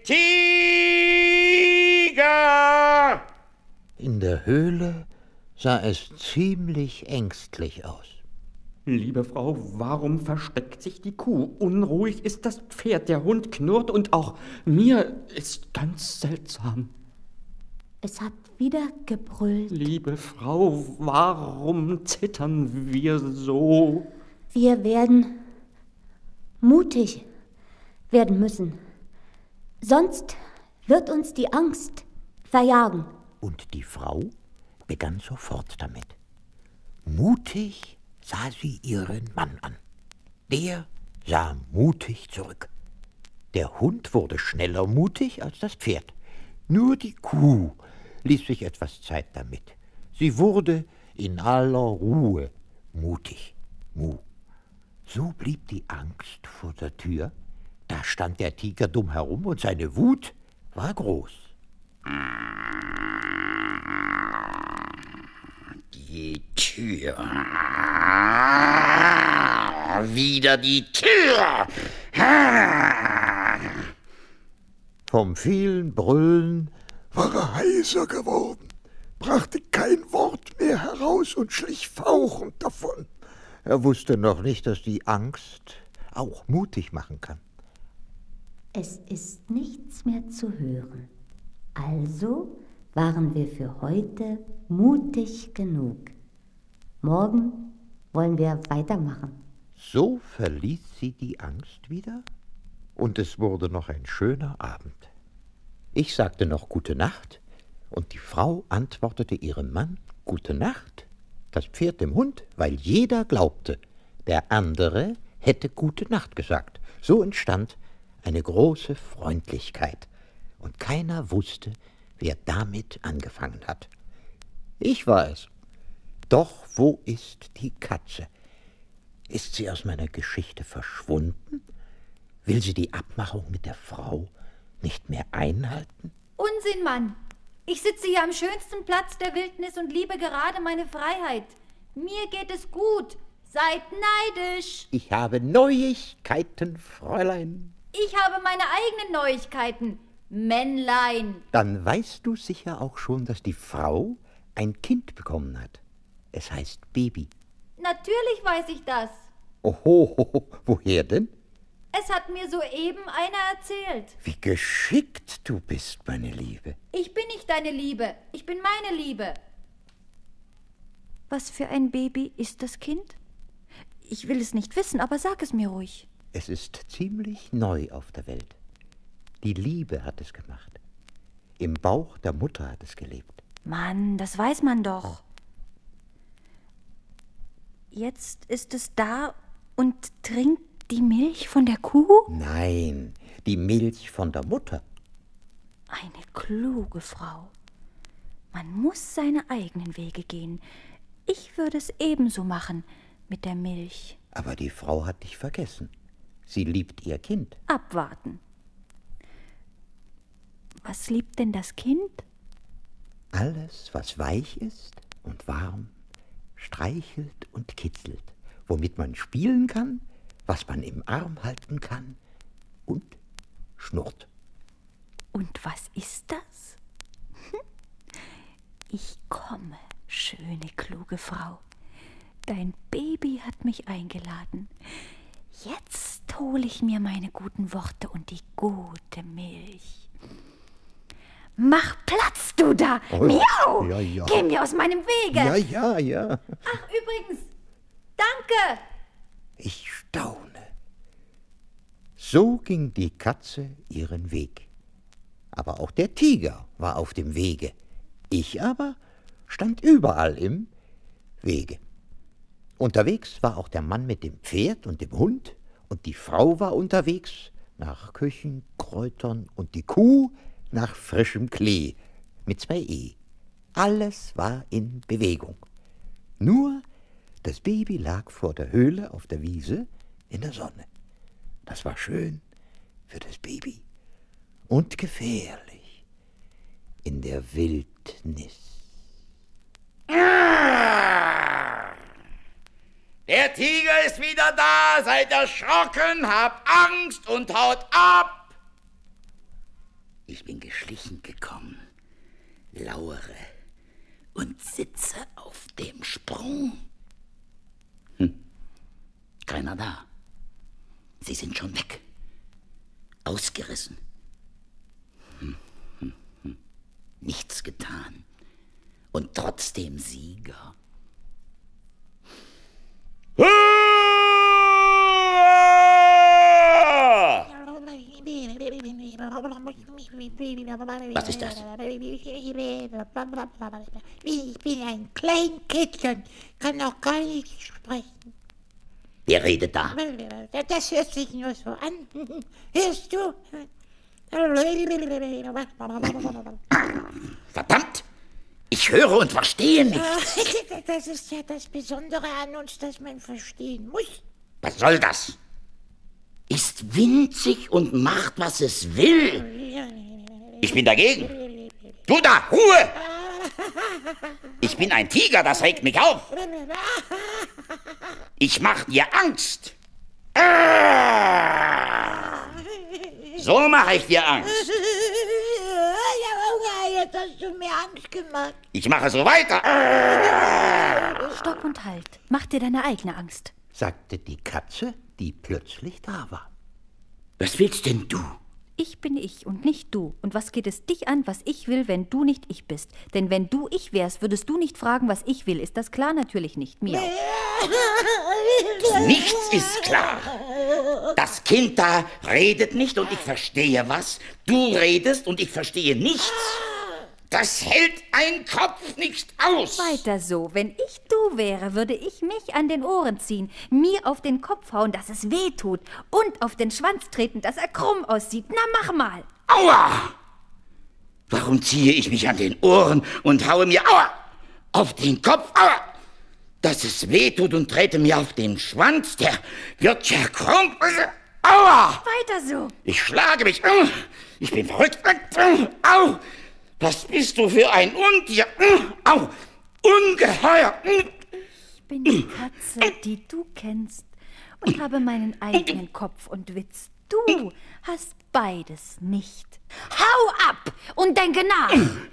Speaker 7: Tiger.
Speaker 1: In der Höhle sah es ziemlich ängstlich aus.
Speaker 3: Liebe Frau, warum versteckt sich die Kuh? Unruhig ist das Pferd, der Hund knurrt und auch mir ist ganz seltsam.
Speaker 10: Es hat wieder gebrüllt.
Speaker 3: Liebe Frau, warum zittern wir so?
Speaker 10: Wir werden mutig werden müssen. Sonst wird uns die Angst verjagen.
Speaker 1: Und die Frau begann sofort damit. Mutig sah sie ihren Mann an. Der sah mutig zurück. Der Hund wurde schneller mutig als das Pferd. Nur die Kuh ließ sich etwas Zeit damit. Sie wurde in aller Ruhe mutig. Mu. So blieb die Angst vor der Tür. Da stand der Tiger dumm herum und seine Wut war groß.
Speaker 7: Die Tür. Wieder die Tür.
Speaker 1: Vom vielen Brüllen
Speaker 11: war er heiser geworden, brachte kein Wort mehr heraus und schlich fauchend davon.
Speaker 1: Er wusste noch nicht, dass die Angst auch mutig machen kann.
Speaker 10: Es ist nichts mehr zu hören. Also waren wir für heute mutig genug. Morgen wollen wir weitermachen.
Speaker 1: So verließ sie die Angst wieder und es wurde noch ein schöner Abend. Ich sagte noch Gute Nacht und die Frau antwortete ihrem Mann Gute Nacht, das Pferd dem Hund, weil jeder glaubte, der andere hätte Gute Nacht gesagt. So entstand eine große Freundlichkeit und keiner wusste, wer damit angefangen hat. Ich war es. Doch wo ist die Katze? Ist sie aus meiner Geschichte verschwunden? Will sie die Abmachung mit der Frau nicht mehr einhalten?
Speaker 6: Unsinn, Mann! Ich sitze hier am schönsten Platz der Wildnis und liebe gerade meine Freiheit. Mir geht es gut. Seid neidisch.
Speaker 1: Ich habe Neuigkeiten, Fräulein.
Speaker 6: Ich habe meine eigenen Neuigkeiten. Männlein.
Speaker 1: Dann weißt du sicher auch schon, dass die Frau ein Kind bekommen hat. Es heißt Baby.
Speaker 6: Natürlich weiß ich das.
Speaker 1: Oho, woher denn?
Speaker 6: Es hat mir soeben einer erzählt.
Speaker 1: Wie geschickt du bist, meine Liebe.
Speaker 6: Ich bin nicht deine Liebe, ich bin meine Liebe. Was für ein Baby ist das Kind? Ich will es nicht wissen, aber sag es mir ruhig.
Speaker 1: Es ist ziemlich neu auf der Welt. Die Liebe hat es gemacht. Im Bauch der Mutter hat es gelebt.
Speaker 6: Mann, das weiß man doch. Jetzt ist es da und trinkt die Milch von der Kuh?
Speaker 1: Nein, die Milch von der Mutter.
Speaker 6: Eine kluge Frau. Man muss seine eigenen Wege gehen. Ich würde es ebenso machen mit der Milch.
Speaker 1: Aber die Frau hat dich vergessen. Sie liebt ihr Kind.
Speaker 6: Abwarten. Was liebt denn das Kind?
Speaker 1: Alles, was weich ist und warm, streichelt und kitzelt, womit man spielen kann, was man im Arm halten kann und schnurrt.
Speaker 6: Und was ist das? Ich komme, schöne, kluge Frau. Dein Baby hat mich eingeladen. Jetzt hole ich mir meine guten Worte und die gute Milch. Mach Platz, du da!
Speaker 1: Oh,
Speaker 6: Miau!
Speaker 1: ja, ja.
Speaker 6: Geh mir aus meinem Wege!
Speaker 1: Ja, ja, ja.
Speaker 6: Ach, übrigens, danke!
Speaker 1: Ich staune. So ging die Katze ihren Weg. Aber auch der Tiger war auf dem Wege. Ich aber stand überall im Wege. Unterwegs war auch der Mann mit dem Pferd und dem Hund, und die Frau war unterwegs nach Küchenkräutern und die Kuh nach frischem Klee mit zwei E. Alles war in Bewegung. Nur das Baby lag vor der Höhle auf der Wiese in der Sonne. Das war schön für das Baby und gefährlich in der Wildnis.
Speaker 7: Der Tiger ist wieder da, seid erschrocken, habt Angst und haut ab. Ich bin geschlichen gekommen, lauere und sitze auf dem Sprung. Hm. Keiner da. Sie sind schon weg. Ausgerissen. Hm, hm, hm. Nichts getan. Und trotzdem Sieger. Was ist das?
Speaker 12: Ich bin ein Kleinkind, kann auch gar nicht sprechen.
Speaker 7: Wer redet da?
Speaker 12: Das hört sich nur so an. Hörst du?
Speaker 7: Verdammt! Ich höre und verstehe nicht.
Speaker 12: Das ist ja das Besondere an uns, dass man verstehen muss.
Speaker 7: Was soll das? Ist winzig und macht, was es will. Ich bin dagegen. Du da, Ruhe! Ich bin ein Tiger, das regt mich auf. Ich mach dir Angst. So mache ich dir Angst.
Speaker 12: Jetzt hast du mir Angst gemacht.
Speaker 7: Ich mache so weiter.
Speaker 6: Stopp und halt. Mach dir deine eigene Angst,
Speaker 1: sagte die Katze, die plötzlich da war.
Speaker 7: Was willst denn du?
Speaker 6: Ich bin ich und nicht du. Und was geht es dich an, was ich will, wenn du nicht ich bist? Denn wenn du ich wärst, würdest du nicht fragen, was ich will. Ist das klar? Natürlich nicht. Miau.
Speaker 7: Nichts ist klar. Das Kind da redet nicht und ich verstehe was. Du redest und ich verstehe nichts. Das hält ein Kopf nicht aus.
Speaker 6: Weiter so. Wenn ich du wäre, würde ich mich an den Ohren ziehen, mir auf den Kopf hauen, dass es weh tut und auf den Schwanz treten, dass er krumm aussieht. Na, mach mal.
Speaker 7: Aua! Warum ziehe ich mich an den Ohren und haue mir aua auf den Kopf? Aua! Dass es weh tut und trete mir auf den Schwanz, der wird ja krumm. Aua!
Speaker 6: Weiter so.
Speaker 7: Ich schlage mich. Ich bin verrückt. Au! Was bist du für ein Untier? Au! Ungeheuer!
Speaker 6: Ich bin die Katze, die du kennst und habe meinen eigenen Kopf und Witz. Du hast beides nicht. Hau ab und denke nach.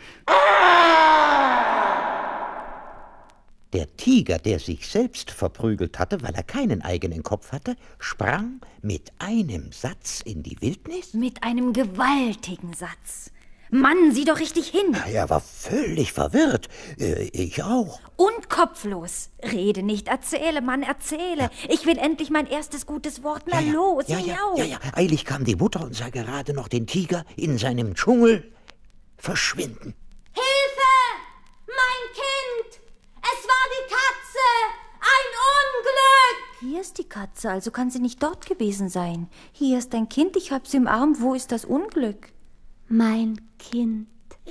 Speaker 1: Der Tiger, der sich selbst verprügelt hatte, weil er keinen eigenen Kopf hatte, sprang mit einem Satz in die Wildnis?
Speaker 6: Mit einem gewaltigen Satz. Mann, sieh doch richtig hin.
Speaker 1: Er war völlig verwirrt. Äh, ich auch.
Speaker 6: Und kopflos. Rede nicht, erzähle, Mann, erzähle. Ja. Ich will endlich mein erstes gutes Wort. Na
Speaker 1: ja, ja.
Speaker 6: los,
Speaker 1: ja, ja,
Speaker 6: miau.
Speaker 1: ja, ja. Eilig kam die Mutter und sah gerade noch den Tiger in seinem Dschungel verschwinden.
Speaker 10: Hilfe! Mein Kind! Es war die Katze! Ein Unglück!
Speaker 6: Hier ist die Katze, also kann sie nicht dort gewesen sein. Hier ist dein Kind, ich hab sie im Arm. Wo ist das Unglück?
Speaker 10: Mein Kind.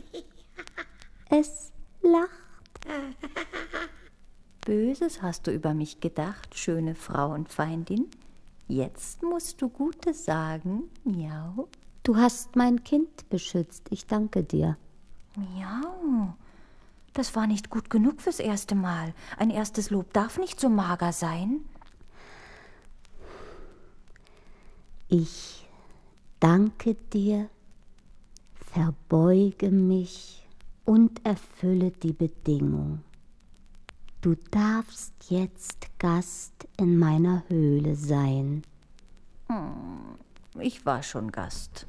Speaker 10: Es lacht.
Speaker 6: Böses hast du über mich gedacht, schöne Frau und Feindin. Jetzt musst du Gutes sagen, miau.
Speaker 10: Du hast mein Kind beschützt, ich danke dir.
Speaker 6: Miau. Das war nicht gut genug fürs erste Mal. Ein erstes Lob darf nicht so mager sein.
Speaker 10: Ich danke dir, verbeuge mich und erfülle die Bedingung. Du darfst jetzt Gast in meiner Höhle sein.
Speaker 6: Hm, ich war schon Gast.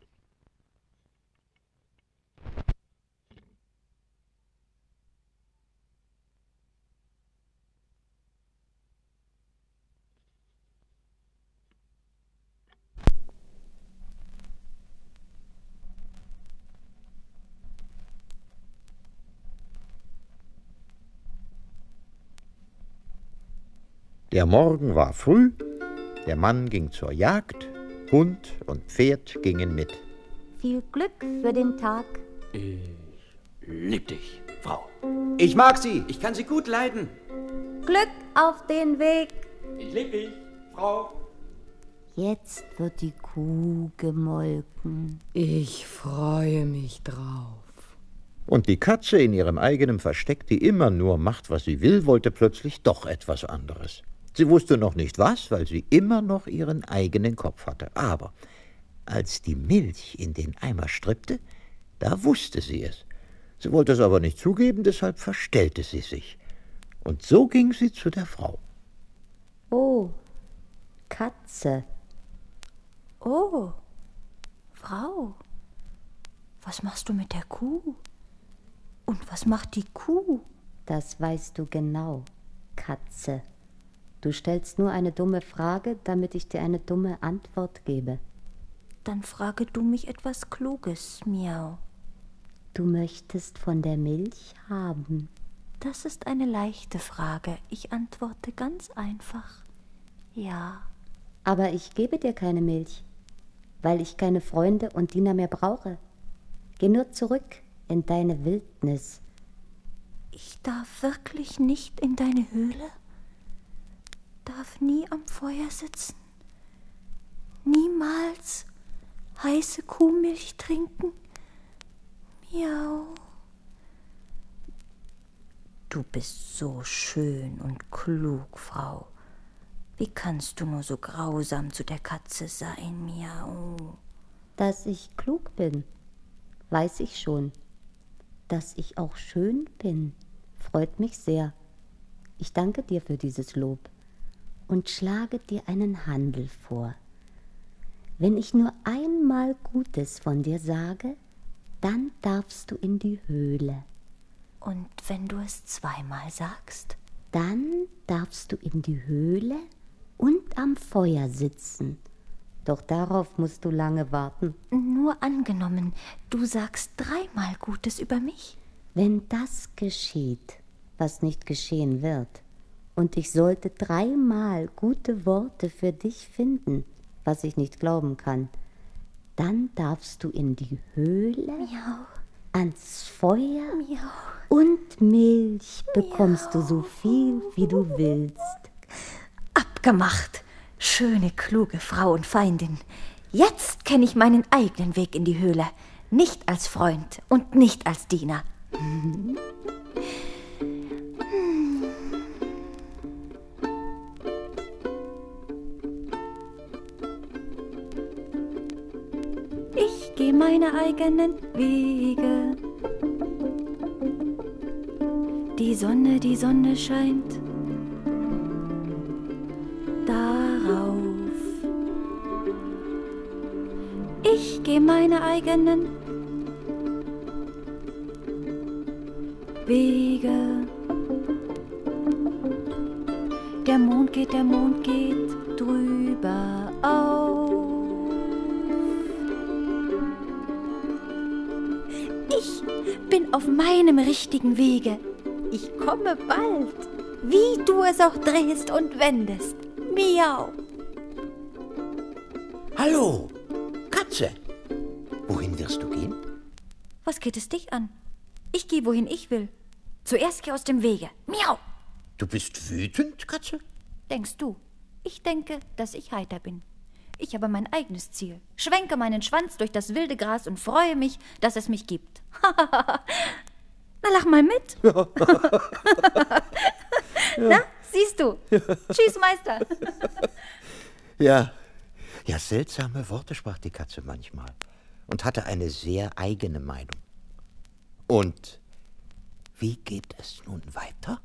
Speaker 1: Der Morgen war früh, der Mann ging zur Jagd, Hund und Pferd gingen mit.
Speaker 10: Viel Glück für den Tag.
Speaker 3: Ich lieb dich, Frau. Ich mag sie, ich kann sie gut leiden.
Speaker 10: Glück auf den Weg.
Speaker 3: Ich lieb dich, Frau.
Speaker 10: Jetzt wird die Kuh gemolken.
Speaker 2: Ich freue mich drauf.
Speaker 1: Und die Katze in ihrem eigenen Versteck, die immer nur macht, was sie will, wollte plötzlich doch etwas anderes. Sie wusste noch nicht was, weil sie immer noch ihren eigenen Kopf hatte. Aber als die Milch in den Eimer strippte, da wusste sie es. Sie wollte es aber nicht zugeben, deshalb verstellte sie sich. Und so ging sie zu der Frau.
Speaker 10: Oh, Katze.
Speaker 6: Oh, Frau, was machst du mit der Kuh? Und was macht die Kuh?
Speaker 10: Das weißt du genau, Katze. Du stellst nur eine dumme Frage, damit ich dir eine dumme Antwort gebe.
Speaker 6: Dann frage du mich etwas Kluges, miau.
Speaker 10: Du möchtest von der Milch haben.
Speaker 6: Das ist eine leichte Frage. Ich antworte ganz einfach. Ja.
Speaker 10: Aber ich gebe dir keine Milch, weil ich keine Freunde und Diener mehr brauche. Geh nur zurück in deine Wildnis.
Speaker 6: Ich darf wirklich nicht in deine Höhle? Darf nie am Feuer sitzen? Niemals heiße Kuhmilch trinken? Miau. Du bist so schön und klug, Frau. Wie kannst du nur so grausam zu der Katze sein, miau?
Speaker 10: Dass ich klug bin, weiß ich schon. Dass ich auch schön bin, freut mich sehr. Ich danke dir für dieses Lob und schlage dir einen Handel vor. Wenn ich nur einmal Gutes von dir sage, dann darfst du in die Höhle.
Speaker 6: Und wenn du es zweimal sagst?
Speaker 10: Dann darfst du in die Höhle und am Feuer sitzen. Doch darauf musst du lange warten.
Speaker 6: Nur angenommen, du sagst dreimal Gutes über mich?
Speaker 10: Wenn das geschieht, was nicht geschehen wird, und ich sollte dreimal gute Worte für dich finden, was ich nicht glauben kann, dann darfst du in die Höhle,
Speaker 6: miau,
Speaker 10: ans Feuer,
Speaker 6: miau,
Speaker 10: und Milch bekommst
Speaker 6: miau,
Speaker 10: du so viel, wie du willst.
Speaker 6: Abgemacht, schöne, kluge Frau und Feindin. Jetzt kenne ich meinen eigenen Weg in die Höhle. Nicht als Freund und nicht als Diener. geh meine eigenen Wege. Die Sonne, die Sonne scheint darauf. Ich geh meine eigenen Wege. Der Mond geht, der Mond geht drüber auf. Ich bin auf meinem richtigen Wege. Ich komme bald, wie du es auch drehst und wendest. Miau.
Speaker 1: Hallo, Katze. Wohin wirst du gehen?
Speaker 6: Was geht es dich an? Ich gehe, wohin ich will. Zuerst geh aus dem Wege. Miau.
Speaker 1: Du bist wütend, Katze?
Speaker 6: Denkst du? Ich denke, dass ich heiter bin. Ich habe mein eigenes Ziel. Schwenke meinen Schwanz durch das wilde Gras und freue mich, dass es mich gibt. Na, lach mal mit. Ja. Na, siehst du. Ja. Tschüss, Meister.
Speaker 1: Ja. Ja, seltsame Worte sprach die Katze manchmal und hatte eine sehr eigene Meinung. Und wie geht es nun weiter?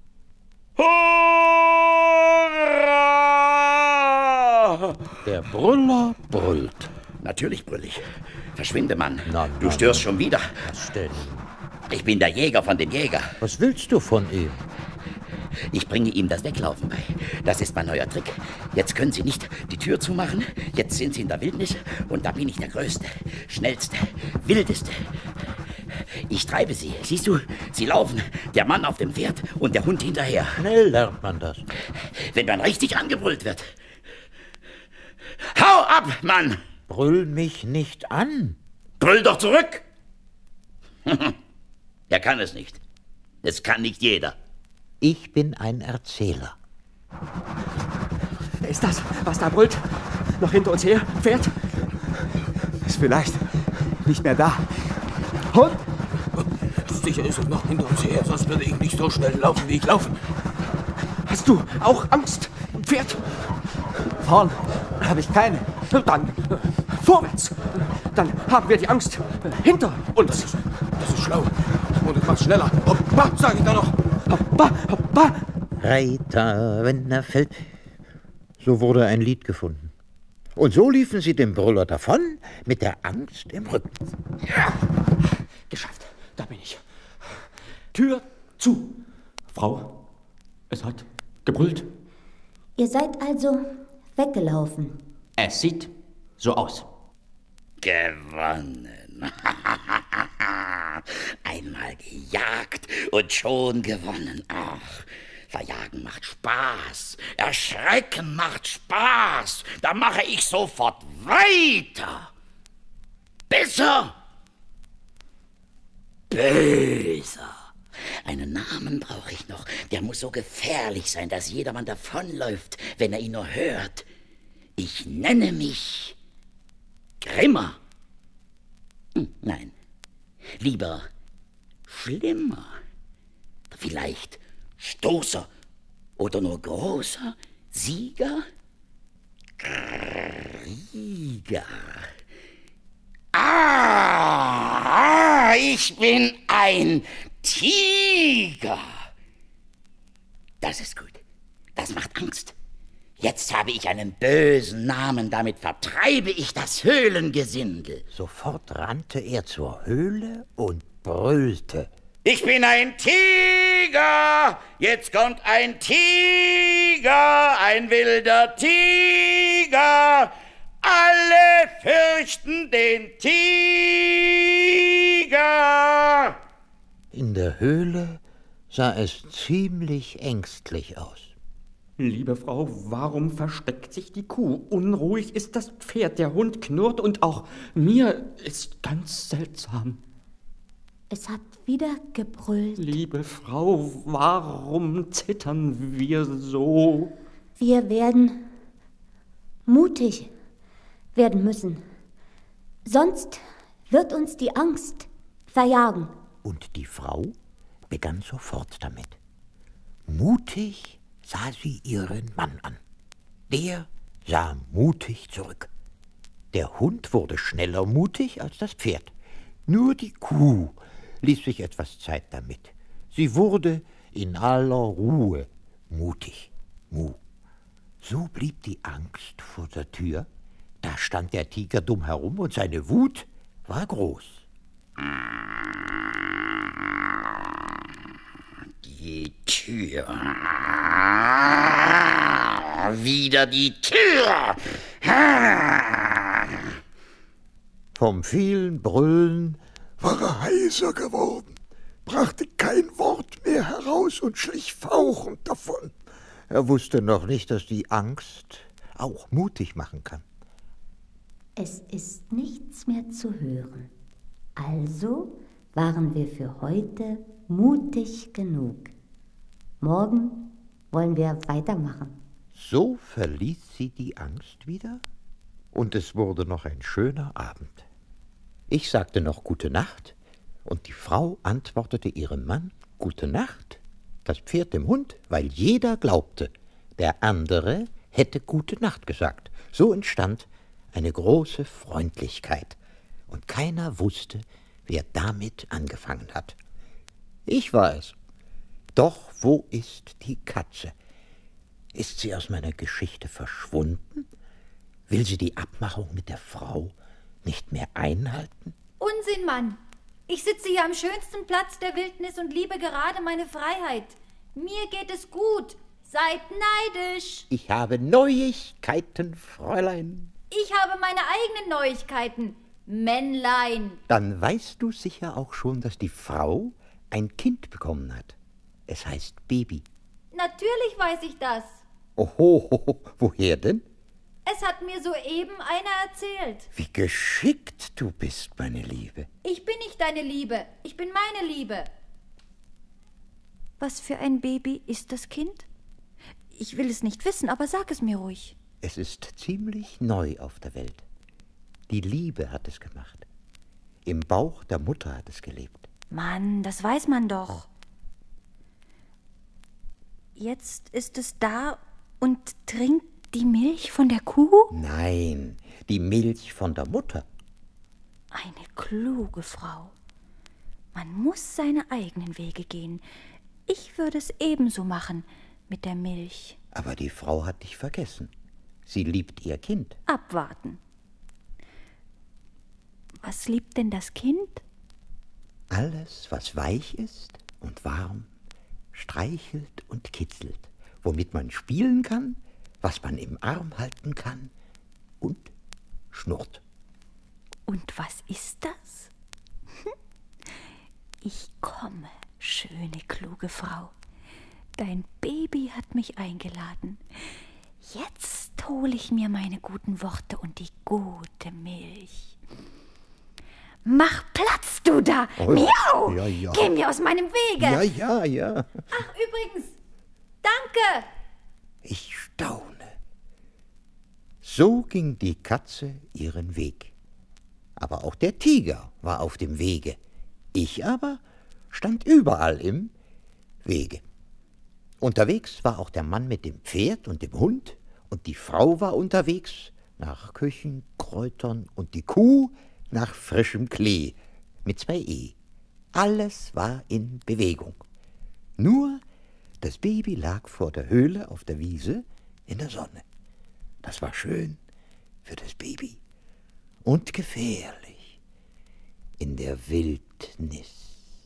Speaker 7: Hurra!
Speaker 1: Der Brüller brüllt.
Speaker 7: Natürlich brüll ich. Verschwinde, Mann.
Speaker 1: Na,
Speaker 7: du
Speaker 1: na,
Speaker 7: störst schon wieder.
Speaker 1: Was denn?
Speaker 7: Ich bin der Jäger von den Jägern.
Speaker 1: Was willst du von ihm?
Speaker 7: Ich bringe ihm das Weglaufen bei. Das ist mein neuer Trick. Jetzt können Sie nicht die Tür zumachen. Jetzt sind Sie in der Wildnis und da bin ich der Größte, Schnellste, Wildeste. Ich treibe Sie. Siehst du, Sie laufen. Der Mann auf dem Pferd und der Hund hinterher.
Speaker 1: Schnell lernt man das.
Speaker 7: Wenn man richtig angebrüllt wird. Hau ab, Mann!
Speaker 1: Brüll mich nicht an.
Speaker 7: Brüll doch zurück! Er kann es nicht. Es kann nicht jeder.
Speaker 1: Ich bin ein Erzähler.
Speaker 3: Wer ist das, was da brüllt? Noch hinter uns her? Pferd? Ist vielleicht nicht mehr da. Hund?
Speaker 8: Sicher ist es noch hinter uns her, sonst würde ich nicht so schnell laufen, wie ich laufe.
Speaker 3: Hast du auch Angst? Pferd? Vorn habe ich keine. Dann vorwärts. Dann haben wir die Angst hinter uns.
Speaker 8: Das ist, das ist schlau. Und es macht schneller. Hoppa, sag ich da noch.
Speaker 3: Hoppa, hoppa.
Speaker 1: Reiter, wenn er fällt. So wurde ein Lied gefunden. Und so liefen sie dem Brüller davon, mit der Angst im Rücken.
Speaker 3: Ja. Geschafft. Da bin ich. Tür zu. Frau, es hat gebrüllt.
Speaker 10: Ihr seid also weggelaufen.
Speaker 9: Es sieht so aus.
Speaker 7: Gewonnen. Einmal gejagt und schon gewonnen. Ach, verjagen macht Spaß. Erschrecken macht Spaß. Da mache ich sofort weiter. Besser. Böser. Einen Namen brauche ich noch. Der muss so gefährlich sein, dass jedermann davonläuft, wenn er ihn nur hört. Ich nenne mich Grimmer. Hm, nein, lieber Schlimmer. Vielleicht Stoßer oder nur Großer. Sieger? Krieger. Ah, ich bin ein Tiger. Das ist gut. Das macht Angst. Jetzt habe ich einen bösen Namen, damit vertreibe ich das Höhlengesindel.
Speaker 1: Sofort rannte er zur Höhle und brüllte.
Speaker 7: Ich bin ein Tiger, jetzt kommt ein Tiger, ein wilder Tiger. Alle fürchten den Tiger.
Speaker 1: In der Höhle sah es ziemlich ängstlich aus.
Speaker 3: Liebe Frau, warum versteckt sich die Kuh? Unruhig ist das Pferd, der Hund knurrt und auch mir ist ganz seltsam.
Speaker 10: Es hat wieder gebrüllt.
Speaker 3: Liebe Frau, warum zittern wir so?
Speaker 10: Wir werden mutig werden müssen. Sonst wird uns die Angst verjagen.
Speaker 1: Und die Frau begann sofort damit. Mutig sah sie ihren Mann an. Der sah mutig zurück. Der Hund wurde schneller mutig als das Pferd. Nur die Kuh ließ sich etwas Zeit damit. Sie wurde in aller Ruhe mutig. Mu. So blieb die Angst vor der Tür. Da stand der Tiger dumm herum und seine Wut war groß.
Speaker 7: Die Tür. Wieder die Tür.
Speaker 11: Vom vielen Brüllen war er heiser geworden, brachte kein Wort mehr heraus und schlich fauchend davon.
Speaker 1: Er wusste noch nicht, dass die Angst auch mutig machen kann.
Speaker 10: Es ist nichts mehr zu hören. Also waren wir für heute mutig genug. Morgen wollen wir weitermachen.
Speaker 1: So verließ sie die Angst wieder und es wurde noch ein schöner Abend. Ich sagte noch Gute Nacht und die Frau antwortete ihrem Mann Gute Nacht, das Pferd dem Hund, weil jeder glaubte, der andere hätte Gute Nacht gesagt. So entstand eine große Freundlichkeit und keiner wusste, wer damit angefangen hat. Ich war es. Doch wo ist die Katze? Ist sie aus meiner Geschichte verschwunden? Will sie die Abmachung mit der Frau nicht mehr einhalten?
Speaker 6: Unsinn, Mann! Ich sitze hier am schönsten Platz der Wildnis und liebe gerade meine Freiheit. Mir geht es gut. Seid neidisch.
Speaker 1: Ich habe Neuigkeiten, Fräulein.
Speaker 6: Ich habe meine eigenen Neuigkeiten, Männlein.
Speaker 1: Dann weißt du sicher auch schon, dass die Frau ein Kind bekommen hat. Es heißt Baby.
Speaker 6: Natürlich weiß ich das.
Speaker 1: Oho, woher denn?
Speaker 6: Es hat mir soeben einer erzählt.
Speaker 1: Wie geschickt du bist, meine Liebe.
Speaker 6: Ich bin nicht deine Liebe, ich bin meine Liebe. Was für ein Baby ist das Kind? Ich will es nicht wissen, aber sag es mir ruhig.
Speaker 1: Es ist ziemlich neu auf der Welt. Die Liebe hat es gemacht. Im Bauch der Mutter hat es gelebt.
Speaker 6: Mann, das weiß man doch. Jetzt ist es da und trinkt die Milch von der Kuh?
Speaker 1: Nein, die Milch von der Mutter.
Speaker 6: Eine kluge Frau. Man muss seine eigenen Wege gehen. Ich würde es ebenso machen mit der Milch.
Speaker 1: Aber die Frau hat dich vergessen. Sie liebt ihr Kind.
Speaker 6: Abwarten. Was liebt denn das Kind?
Speaker 1: Alles, was weich ist und warm, streichelt und kitzelt, womit man spielen kann, was man im Arm halten kann und schnurrt.
Speaker 6: Und was ist das? Ich komme, schöne, kluge Frau. Dein Baby hat mich eingeladen. Jetzt hole ich mir meine guten Worte und die gute Milch. Mach Platz, du da!
Speaker 1: Oh,
Speaker 6: Miau!
Speaker 1: ja, ja.
Speaker 6: Geh mir aus meinem Wege!
Speaker 1: Ja, ja, ja.
Speaker 6: Ach, übrigens, danke!
Speaker 1: Ich staune. So ging die Katze ihren Weg. Aber auch der Tiger war auf dem Wege. Ich aber stand überall im Wege. Unterwegs war auch der Mann mit dem Pferd und dem Hund, und die Frau war unterwegs nach Küchenkräutern und die Kuh nach frischem Klee mit zwei E. Alles war in Bewegung. Nur das Baby lag vor der Höhle auf der Wiese in der Sonne. Das war schön für das Baby und gefährlich in der Wildnis.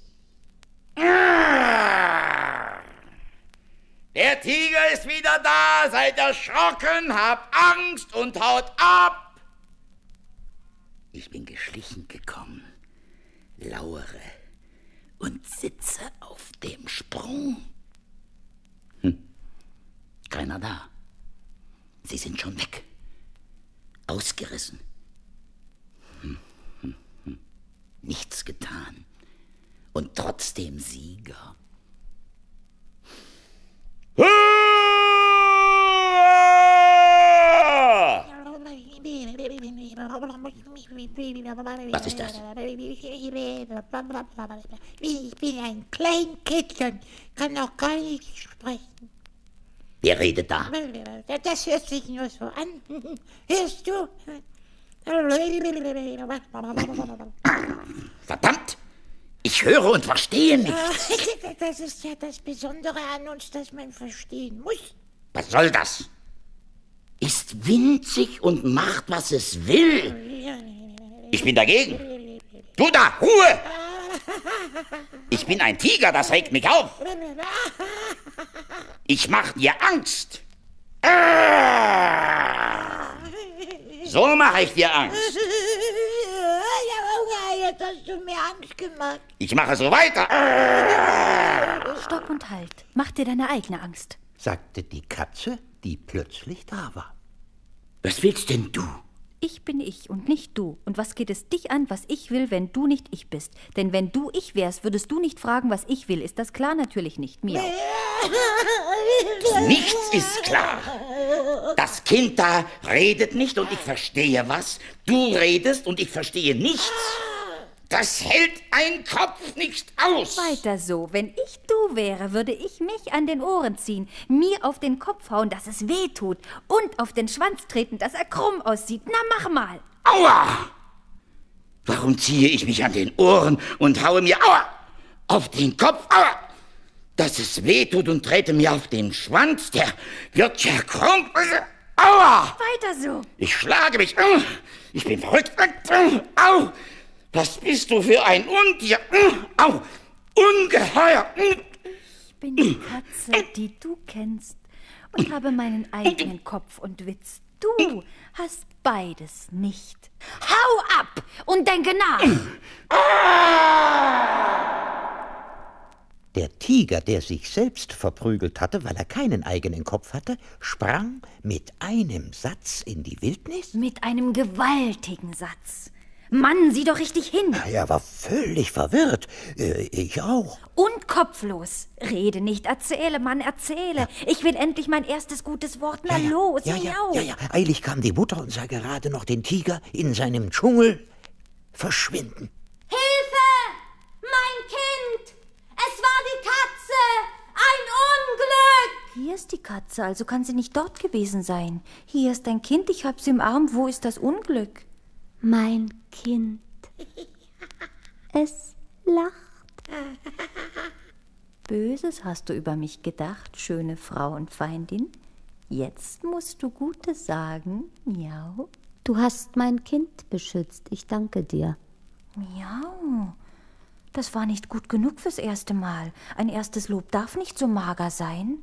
Speaker 7: Der Tiger ist wieder da, seid erschrocken, habt Angst und haut ab. Ich bin geschlichen gekommen, lauere und sitze auf dem Sprung. Hm. Keiner da. Sie sind schon weg. Ausgerissen. Hm, hm, hm. Nichts getan. Und trotzdem Sieger. Was ist das?
Speaker 12: Ich bin ein Kleinkitzchen, kann noch gar nicht sprechen.
Speaker 7: Wer redet da?
Speaker 12: Das hört sich nur so an. Hörst du?
Speaker 7: Verdammt! Ich höre und verstehe nicht.
Speaker 12: Das ist ja das Besondere an uns, dass man verstehen muss.
Speaker 7: Was soll das? Ist winzig und macht, was es will. Ich bin dagegen. Du da, Ruhe! Ich bin ein Tiger, das regt mich auf. Ich mach dir Angst. So mache ich dir Angst.
Speaker 12: Jetzt hast du mir Angst gemacht.
Speaker 7: Ich mache so weiter.
Speaker 6: Stopp und halt. Mach dir deine eigene Angst,
Speaker 1: sagte die Katze, die plötzlich da war.
Speaker 7: Was willst denn du?
Speaker 6: Ich bin ich und nicht du. Und was geht es dich an, was ich will, wenn du nicht ich bist? Denn wenn du ich wärst, würdest du nicht fragen, was ich will. Ist das klar? Natürlich nicht. Miau.
Speaker 7: Nichts ist klar. Das Kind da redet nicht und ich verstehe was. Du redest und ich verstehe nichts. Das hält ein Kopf nicht aus.
Speaker 6: Weiter so. Wenn ich du wäre, würde ich mich an den Ohren ziehen, mir auf den Kopf hauen, dass es weh tut und auf den Schwanz treten, dass er krumm aussieht. Na, mach mal.
Speaker 7: Aua! Warum ziehe ich mich an den Ohren und haue mir aua, auf den Kopf? Aua! Dass es weh tut und trete mir auf den Schwanz, der wird ja krumm. Aua!
Speaker 6: Weiter so.
Speaker 7: Ich schlage mich. Ich bin verrückt. Au! Was bist du für ein Untier? Au! Ungeheuer!
Speaker 6: Ich bin die Katze, die du kennst und habe meinen eigenen Kopf und Witz. Du hast beides nicht. Hau ab und denke nach!
Speaker 1: Der Tiger, der sich selbst verprügelt hatte, weil er keinen eigenen Kopf hatte, sprang mit einem Satz in die Wildnis?
Speaker 6: Mit einem gewaltigen Satz. Mann, sieh doch richtig hin.
Speaker 1: Er war völlig verwirrt. Äh, ich auch.
Speaker 6: Und kopflos. Rede nicht, erzähle, Mann, erzähle. Ja. Ich will endlich mein erstes gutes Wort. Na
Speaker 1: ja, ja.
Speaker 6: los,
Speaker 1: ja, ja, ja, ja. Eilig kam die Mutter und sah gerade noch den Tiger in seinem Dschungel verschwinden.
Speaker 13: Hilfe! Mein Kind! Es war die Katze! Ein Unglück!
Speaker 6: Hier ist die Katze, also kann sie nicht dort gewesen sein. Hier ist dein Kind, ich hab sie im Arm. Wo ist das Unglück?
Speaker 10: Mein Kind. Es lacht.
Speaker 6: Böses hast du über mich gedacht, schöne Frau und Feindin. Jetzt musst du Gutes sagen, miau.
Speaker 10: Du hast mein Kind beschützt, ich danke dir.
Speaker 6: Miau. Das war nicht gut genug fürs erste Mal. Ein erstes Lob darf nicht so mager sein.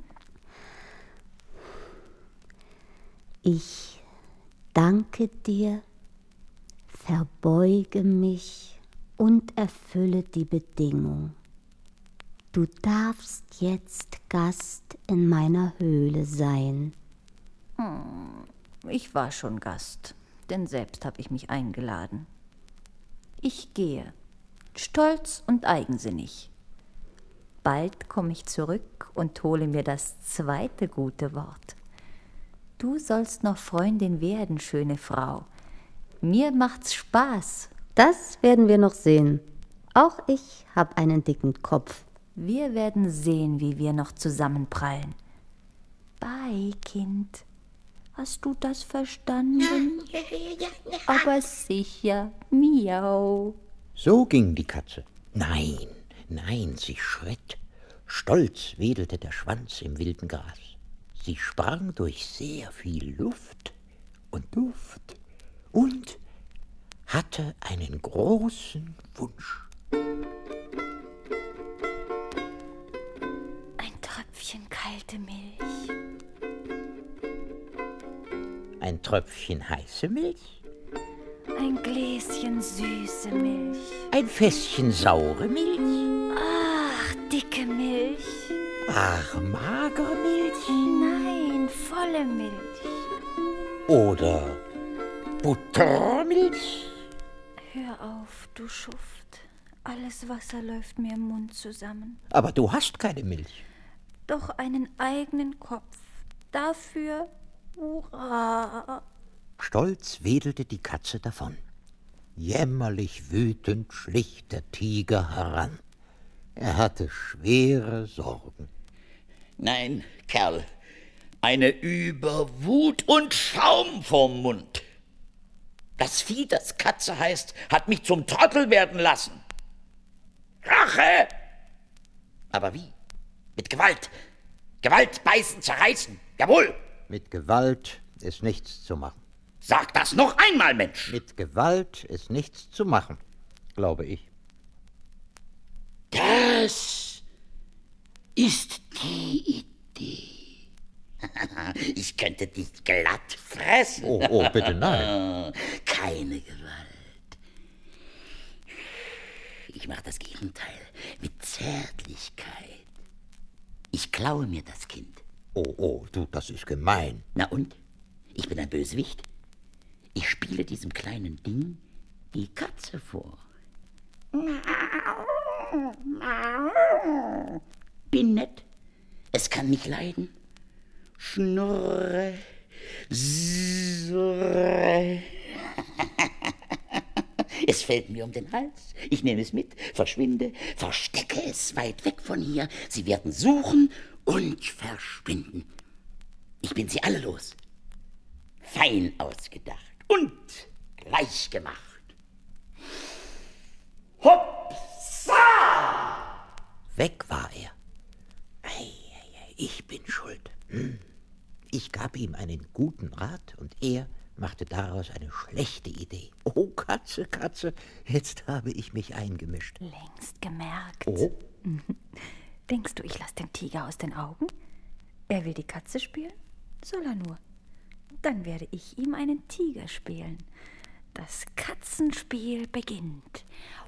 Speaker 10: Ich danke dir, verbeuge mich und erfülle die Bedingung. Du darfst jetzt Gast in meiner Höhle sein.
Speaker 6: Hm, ich war schon Gast, denn selbst habe ich mich eingeladen. Ich gehe, stolz und eigensinnig. Bald komme ich zurück und hole mir das zweite gute Wort. Du sollst noch Freundin werden, schöne Frau. Mir macht's Spaß.
Speaker 10: Das werden wir noch sehen. Auch ich habe einen dicken Kopf.
Speaker 6: Wir werden sehen, wie wir noch zusammenprallen. Bye, Kind. Hast du das verstanden? Aber sicher, miau.
Speaker 1: So ging die Katze. Nein, nein, sie schritt. Stolz wedelte der Schwanz im wilden Gras. Sie sprang durch sehr viel Luft und Duft und hatte einen großen Wunsch.
Speaker 6: Ein Tröpfchen kalte Milch.
Speaker 1: Ein Tröpfchen heiße Milch.
Speaker 6: Ein Gläschen süße Milch.
Speaker 1: Ein Fässchen saure Milch.
Speaker 6: Ach, dicke Milch.
Speaker 1: Ach, magere Milch.
Speaker 6: Nein, volle Milch.
Speaker 1: Oder Buttermilch.
Speaker 6: Hör auf, du Schuft. Alles Wasser läuft mir im Mund zusammen.
Speaker 1: Aber du hast keine Milch.
Speaker 6: Doch einen eigenen Kopf. Dafür, hurra.
Speaker 1: Stolz wedelte die Katze davon. Jämmerlich wütend schlich der Tiger heran. Er hatte schwere Sorgen.
Speaker 7: Nein, Kerl, eine Überwut und Schaum vom Mund. Das Vieh, das Katze heißt, hat mich zum Trottel werden lassen. Rache! Aber wie? Mit Gewalt. Gewalt beißen, zerreißen. Jawohl.
Speaker 1: Mit Gewalt ist nichts zu machen.
Speaker 7: Sag das noch einmal, Mensch.
Speaker 1: Mit Gewalt ist nichts zu machen, glaube ich.
Speaker 7: Das ist die Idee. Ich könnte dich glatt fressen.
Speaker 1: Oh, oh, bitte nein.
Speaker 7: Keine Gewalt. Ich mache das Gegenteil mit Zärtlichkeit. Ich klaue mir das Kind.
Speaker 1: Oh, oh, du, das ist gemein.
Speaker 7: Na und? Ich bin ein Bösewicht. Ich spiele diesem kleinen Ding die Katze vor. Bin nett. Es kann mich leiden. Schnurre. Surre. Es fällt mir um den Hals. Ich nehme es mit, verschwinde, verstecke es weit weg von hier. Sie werden suchen und verschwinden. Ich bin sie alle los. Fein ausgedacht und gleich gemacht. Hopsa!
Speaker 1: Weg war er. Ei, ei, ei, ich bin schuld. Hm. Ich gab ihm einen guten Rat und er machte daraus eine schlechte Idee. Oh, Katze, Katze, jetzt habe ich mich eingemischt.
Speaker 6: Längst gemerkt.
Speaker 1: Oh.
Speaker 6: Denkst du, ich lasse den Tiger aus den Augen? Er will die Katze spielen? Soll er nur. Dann werde ich ihm einen Tiger spielen. Das Katzenspiel beginnt.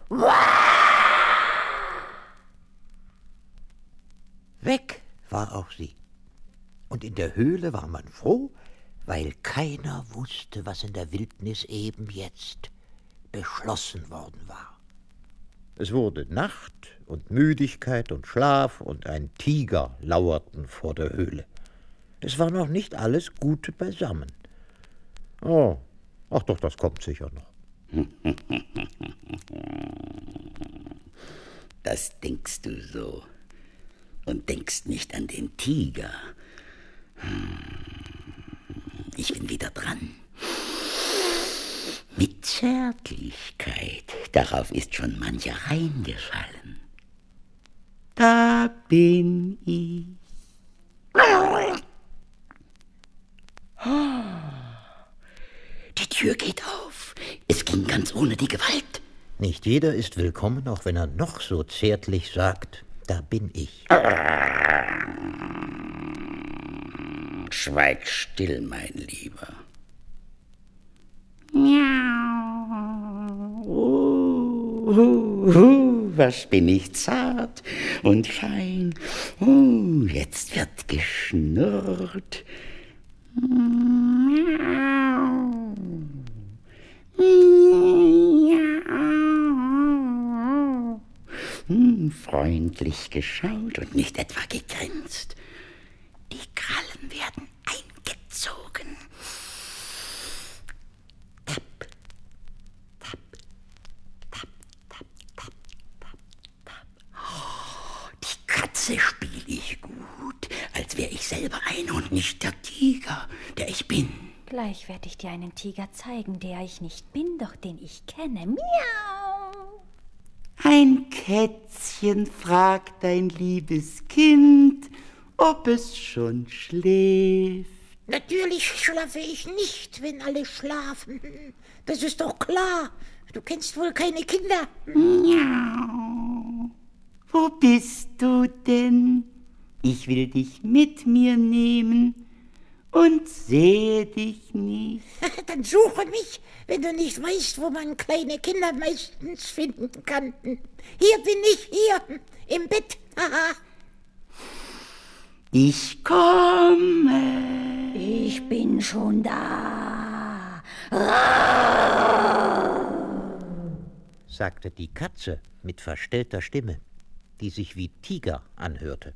Speaker 1: Weg war auch sie. Und in der Höhle war man froh, weil keiner wusste, was in der Wildnis eben jetzt beschlossen worden war. Es wurde Nacht und Müdigkeit und Schlaf und ein Tiger lauerten vor der Höhle. Es war noch nicht alles Gute beisammen. Oh, ach doch, das kommt sicher noch.
Speaker 7: Das denkst du so und denkst nicht an den Tiger. Ich bin wieder dran. Mit Zärtlichkeit, darauf ist schon mancher reingefallen. Da bin ich. Die Tür geht auf. Es ging ganz ohne die Gewalt.
Speaker 1: Nicht jeder ist willkommen, auch wenn er noch so zärtlich sagt, da bin ich.
Speaker 7: Schweig still, mein Lieber. Oh, oh, oh, was bin ich zart und fein. Oh, jetzt wird geschnurrt. Hm, freundlich geschaut und nicht etwa gegrinst. Die Krallen werden eingezogen. Tap, tap, tap, tap, tap, tap, tap. Oh, die Katze spiele ich gut, als wäre ich selber eine und nicht der Tiger, der ich bin.
Speaker 6: Gleich werde ich dir einen Tiger zeigen, der ich nicht bin, doch den ich kenne. Miau!
Speaker 7: Ein Kätzchen fragt dein liebes Kind, ob es schon schläft.
Speaker 12: Natürlich schlafe ich nicht, wenn alle schlafen. Das ist doch klar. Du kennst wohl keine Kinder.
Speaker 7: Miau. Wo bist du denn? Ich will dich mit mir nehmen und sehe dich nicht.
Speaker 12: Dann suche mich, wenn du nicht weißt, wo man kleine Kinder meistens finden kann. Hier bin ich, hier, im Bett.
Speaker 7: Ich komme.
Speaker 6: Ich bin schon da.
Speaker 1: Sagte die Katze mit verstellter Stimme, die sich wie Tiger anhörte.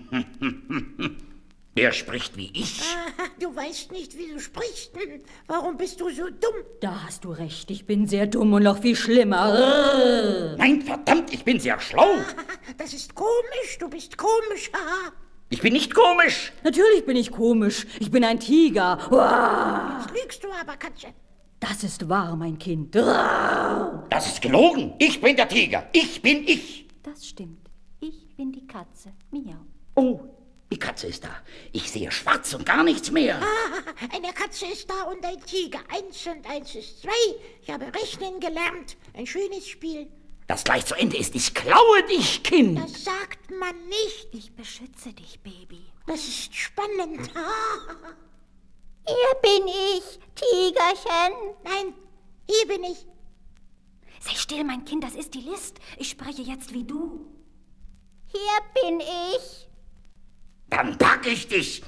Speaker 7: Wer spricht wie ich?
Speaker 12: Aha, du weißt nicht, wie du sprichst. Warum bist du so dumm?
Speaker 2: Da hast du recht, ich bin sehr dumm und noch viel schlimmer.
Speaker 7: Nein, verdammt, ich bin sehr schlau.
Speaker 12: Das ist komisch, du bist komisch. Aha.
Speaker 7: Ich bin nicht komisch.
Speaker 2: Natürlich bin ich komisch. Ich bin ein Tiger.
Speaker 12: Jetzt lügst du aber, Katze.
Speaker 2: Das ist wahr, mein Kind.
Speaker 7: Das ist gelogen. Ich bin der Tiger. Ich bin ich.
Speaker 6: Das stimmt. Ich bin die Katze. Miau.
Speaker 7: Oh, die Katze ist da. Ich sehe schwarz und gar nichts mehr.
Speaker 12: Ah, eine Katze ist da und ein Tiger. Eins und eins ist zwei. Ich habe rechnen gelernt. Ein schönes Spiel.
Speaker 7: Das gleich zu Ende ist. Ich klaue dich, Kind.
Speaker 12: Das sagt man nicht.
Speaker 6: Ich beschütze dich, Baby.
Speaker 12: Das ist spannend.
Speaker 10: Hier bin ich, Tigerchen.
Speaker 12: Nein, hier bin ich.
Speaker 6: Sei still, mein Kind, das ist die List. Ich spreche jetzt wie du.
Speaker 10: Hier bin ich.
Speaker 7: Dann pack ich dich.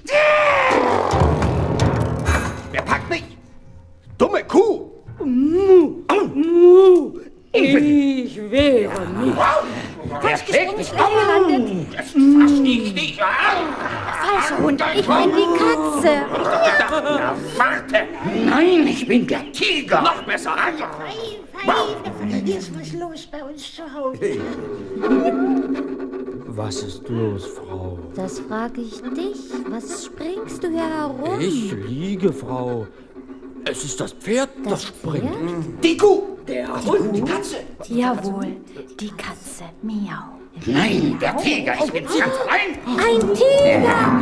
Speaker 3: Wer packt mich? Dumme Kuh!
Speaker 2: Mu, mu, ich wäre nicht.
Speaker 7: Wer schlägt mich? Das fasst dich nicht an.
Speaker 6: Falscher Hund, ich bin die Katze.
Speaker 7: Na, warte. Nein, ich bin der Tiger.
Speaker 3: Noch besser.
Speaker 7: Also.
Speaker 12: Fein, fein. Hier ist was los bei uns zu Hause.
Speaker 3: Was ist los, Frau?
Speaker 10: Das frage ich dich. Was springst du hier herum?
Speaker 3: Ich liege, Frau. Es ist das Pferd, das, das springt.
Speaker 10: Pferd?
Speaker 3: Die Kuh, der Hund, die Katze.
Speaker 6: Jawohl, die Katze. Miau.
Speaker 7: Nein, der Tiger. Ich bin's ganz allein.
Speaker 10: Ein Tiger!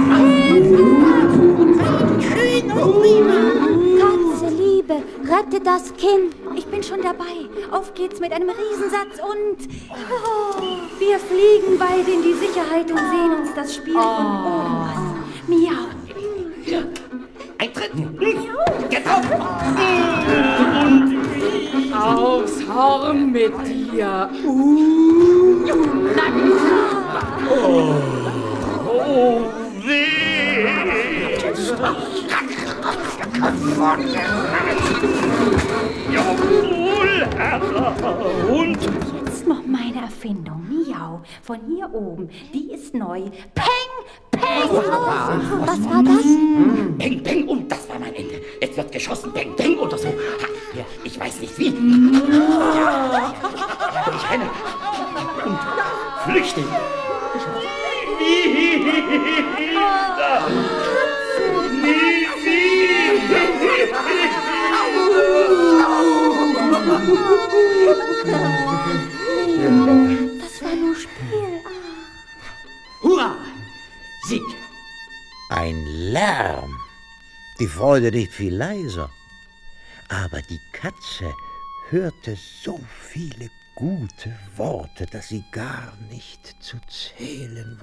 Speaker 12: Schön und prima.
Speaker 10: Katze, Liebe, rette das Kind.
Speaker 6: Ich bin schon dabei. Auf geht's mit einem Riesensatz und... Oh, wir fliegen beide in die Sicherheit und sehen uns das Spiel von oben an. Miau.
Speaker 7: Ein Tritt. Get auf.
Speaker 2: Aufs Horn mit dir. Uh.
Speaker 7: Oh, oh weh. Jawohl, Herr Hund.
Speaker 6: Jetzt noch meine Erfindung. Miau. Von hier oben. Die ist neu. Peng, peng.
Speaker 10: Was war das?
Speaker 7: Peng, peng und das war mein Ende. Es wird geschossen. Peng, peng oder so. Ja, ich weiß nicht wie. Ja, ich renne und flüchte. Nie wieder. Nie
Speaker 6: wieder. Das war nur Spiel.
Speaker 3: Hurra! Sieg!
Speaker 1: Ein Lärm. Die Freude nicht viel leiser. Aber die Katze hörte so viele gute Worte, dass sie gar nicht zu zählen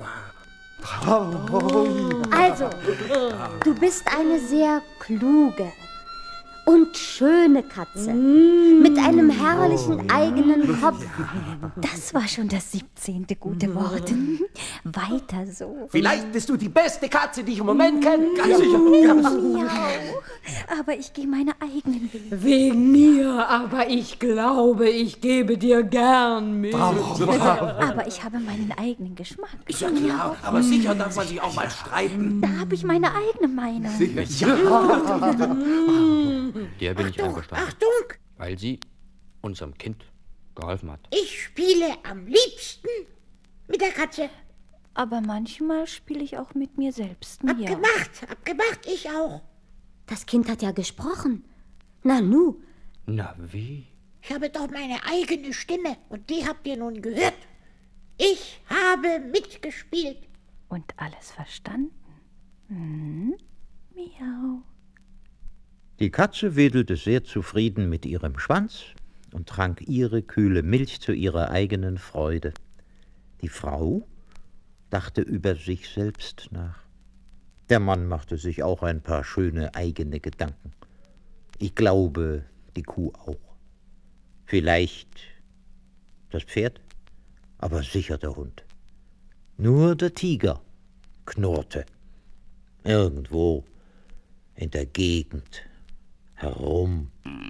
Speaker 1: waren.
Speaker 10: Also, du bist eine sehr kluge und schöne Katze. Mit einem herrlichen eigenen Kopf.
Speaker 6: Das war schon das siebzehnte gute Wort. Weiter so.
Speaker 3: Vielleicht bist du die beste Katze, die ich im Moment kenne. Ganz sicher. Ganz
Speaker 6: Miau. Aber ich gehe meine eigenen Wege.
Speaker 2: Wegen mir, aber ich glaube, ich gebe dir gern mit.
Speaker 6: Aber ich habe meinen eigenen Geschmack.
Speaker 8: Ja klar, aber sicher darf man sich auch mal streiten.
Speaker 6: Da habe ich meine eigene Meinung.
Speaker 3: sicher. Ja.
Speaker 9: Der bin ich einverstanden.
Speaker 12: Achtung,
Speaker 9: Weil sie unserem Kind geholfen hat.
Speaker 12: ich spiele am liebsten mit der Katze.
Speaker 6: Aber manchmal spiele ich auch mit mir selbst. Miau.
Speaker 12: Abgemacht, abgemacht, ich auch.
Speaker 10: Das Kind hat ja gesprochen. Nanu,
Speaker 9: Na wie?
Speaker 12: Ich habe doch meine eigene Stimme und die habt ihr nun gehört. Ich habe mitgespielt.
Speaker 6: Und alles verstanden? Hm? Miau.
Speaker 1: Die Katze wedelte sehr zufrieden mit ihrem Schwanz und trank ihre kühle Milch zu ihrer eigenen Freude. Die Frau dachte über sich selbst nach. Der Mann machte sich auch ein paar schöne eigene Gedanken. Ich glaube, die Kuh auch. Vielleicht das Pferd, aber sicher der Hund. Nur der Tiger knurrte irgendwo in der Gegend herum.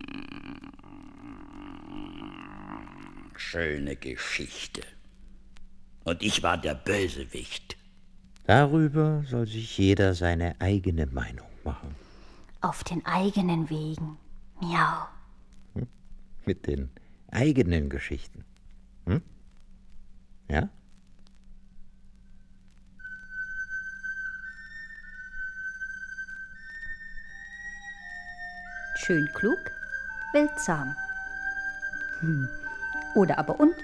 Speaker 7: Schöne Geschichte. Und ich war der Bösewicht.
Speaker 1: Darüber soll sich jeder seine eigene Meinung machen.
Speaker 6: Auf den eigenen Wegen. Miau.
Speaker 1: Hm? Mit den eigenen Geschichten. Hm? Ja?
Speaker 6: Schön klug, wildsam. Hm. Oder aber und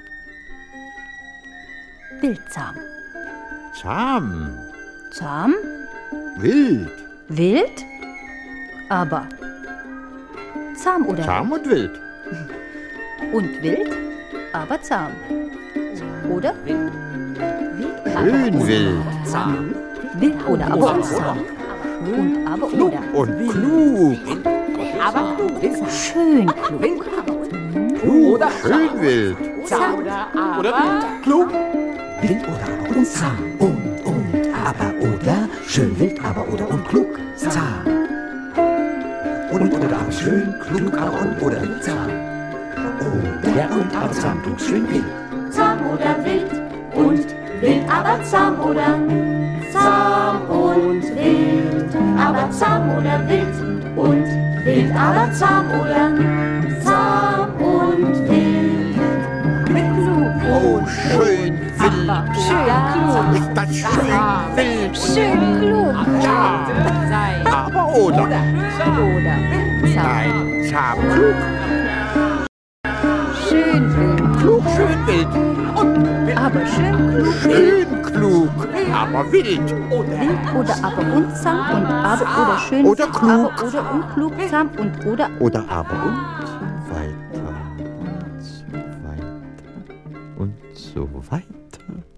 Speaker 6: wildsam.
Speaker 11: Zahm.
Speaker 6: Zahm,
Speaker 11: Wild.
Speaker 6: wild, aber zahm oder
Speaker 11: Zahm und wild.
Speaker 6: und wild, aber zahm. Oder? Wild.
Speaker 11: Schön wild.
Speaker 6: Zahm. Wild oder aber und zahm. Und aber oder.
Speaker 11: Und klug.
Speaker 6: Aber klug. Schön klug.
Speaker 11: Klug. Schön wild.
Speaker 6: Zahm.
Speaker 3: Oder klug.
Speaker 14: Wild oder aber und zahm. Und, und, aber oder. Schön wild, aber oder und klug. Zahm. Und oder aber schön, klug, aber und oder zahm. Oder und aber zahm, klug, schön wild.
Speaker 13: Zahm oder wild und wild, aber zahm oder zahm und wild, aber zahm oder wild und wild, aber zahm oder zahm und wild. Klug.
Speaker 11: Oh, schön wild.
Speaker 6: Schön klug.
Speaker 11: Ist das schön wild.
Speaker 6: Schön klug.
Speaker 11: Ja. Aber oder.
Speaker 6: Oder.
Speaker 11: Nein, zahm klug.
Speaker 6: Schön wild.
Speaker 11: Klug, schön wild.
Speaker 6: Aber schön klug.
Speaker 11: Schön klug. Aber wild.
Speaker 6: Wild oder aber und zahm und aber oder schön
Speaker 11: Oder
Speaker 6: wild,
Speaker 11: klug.
Speaker 6: aber oder unklug zahm und oder
Speaker 11: Oder aber und weiter. Und so weiter. Und so weiter.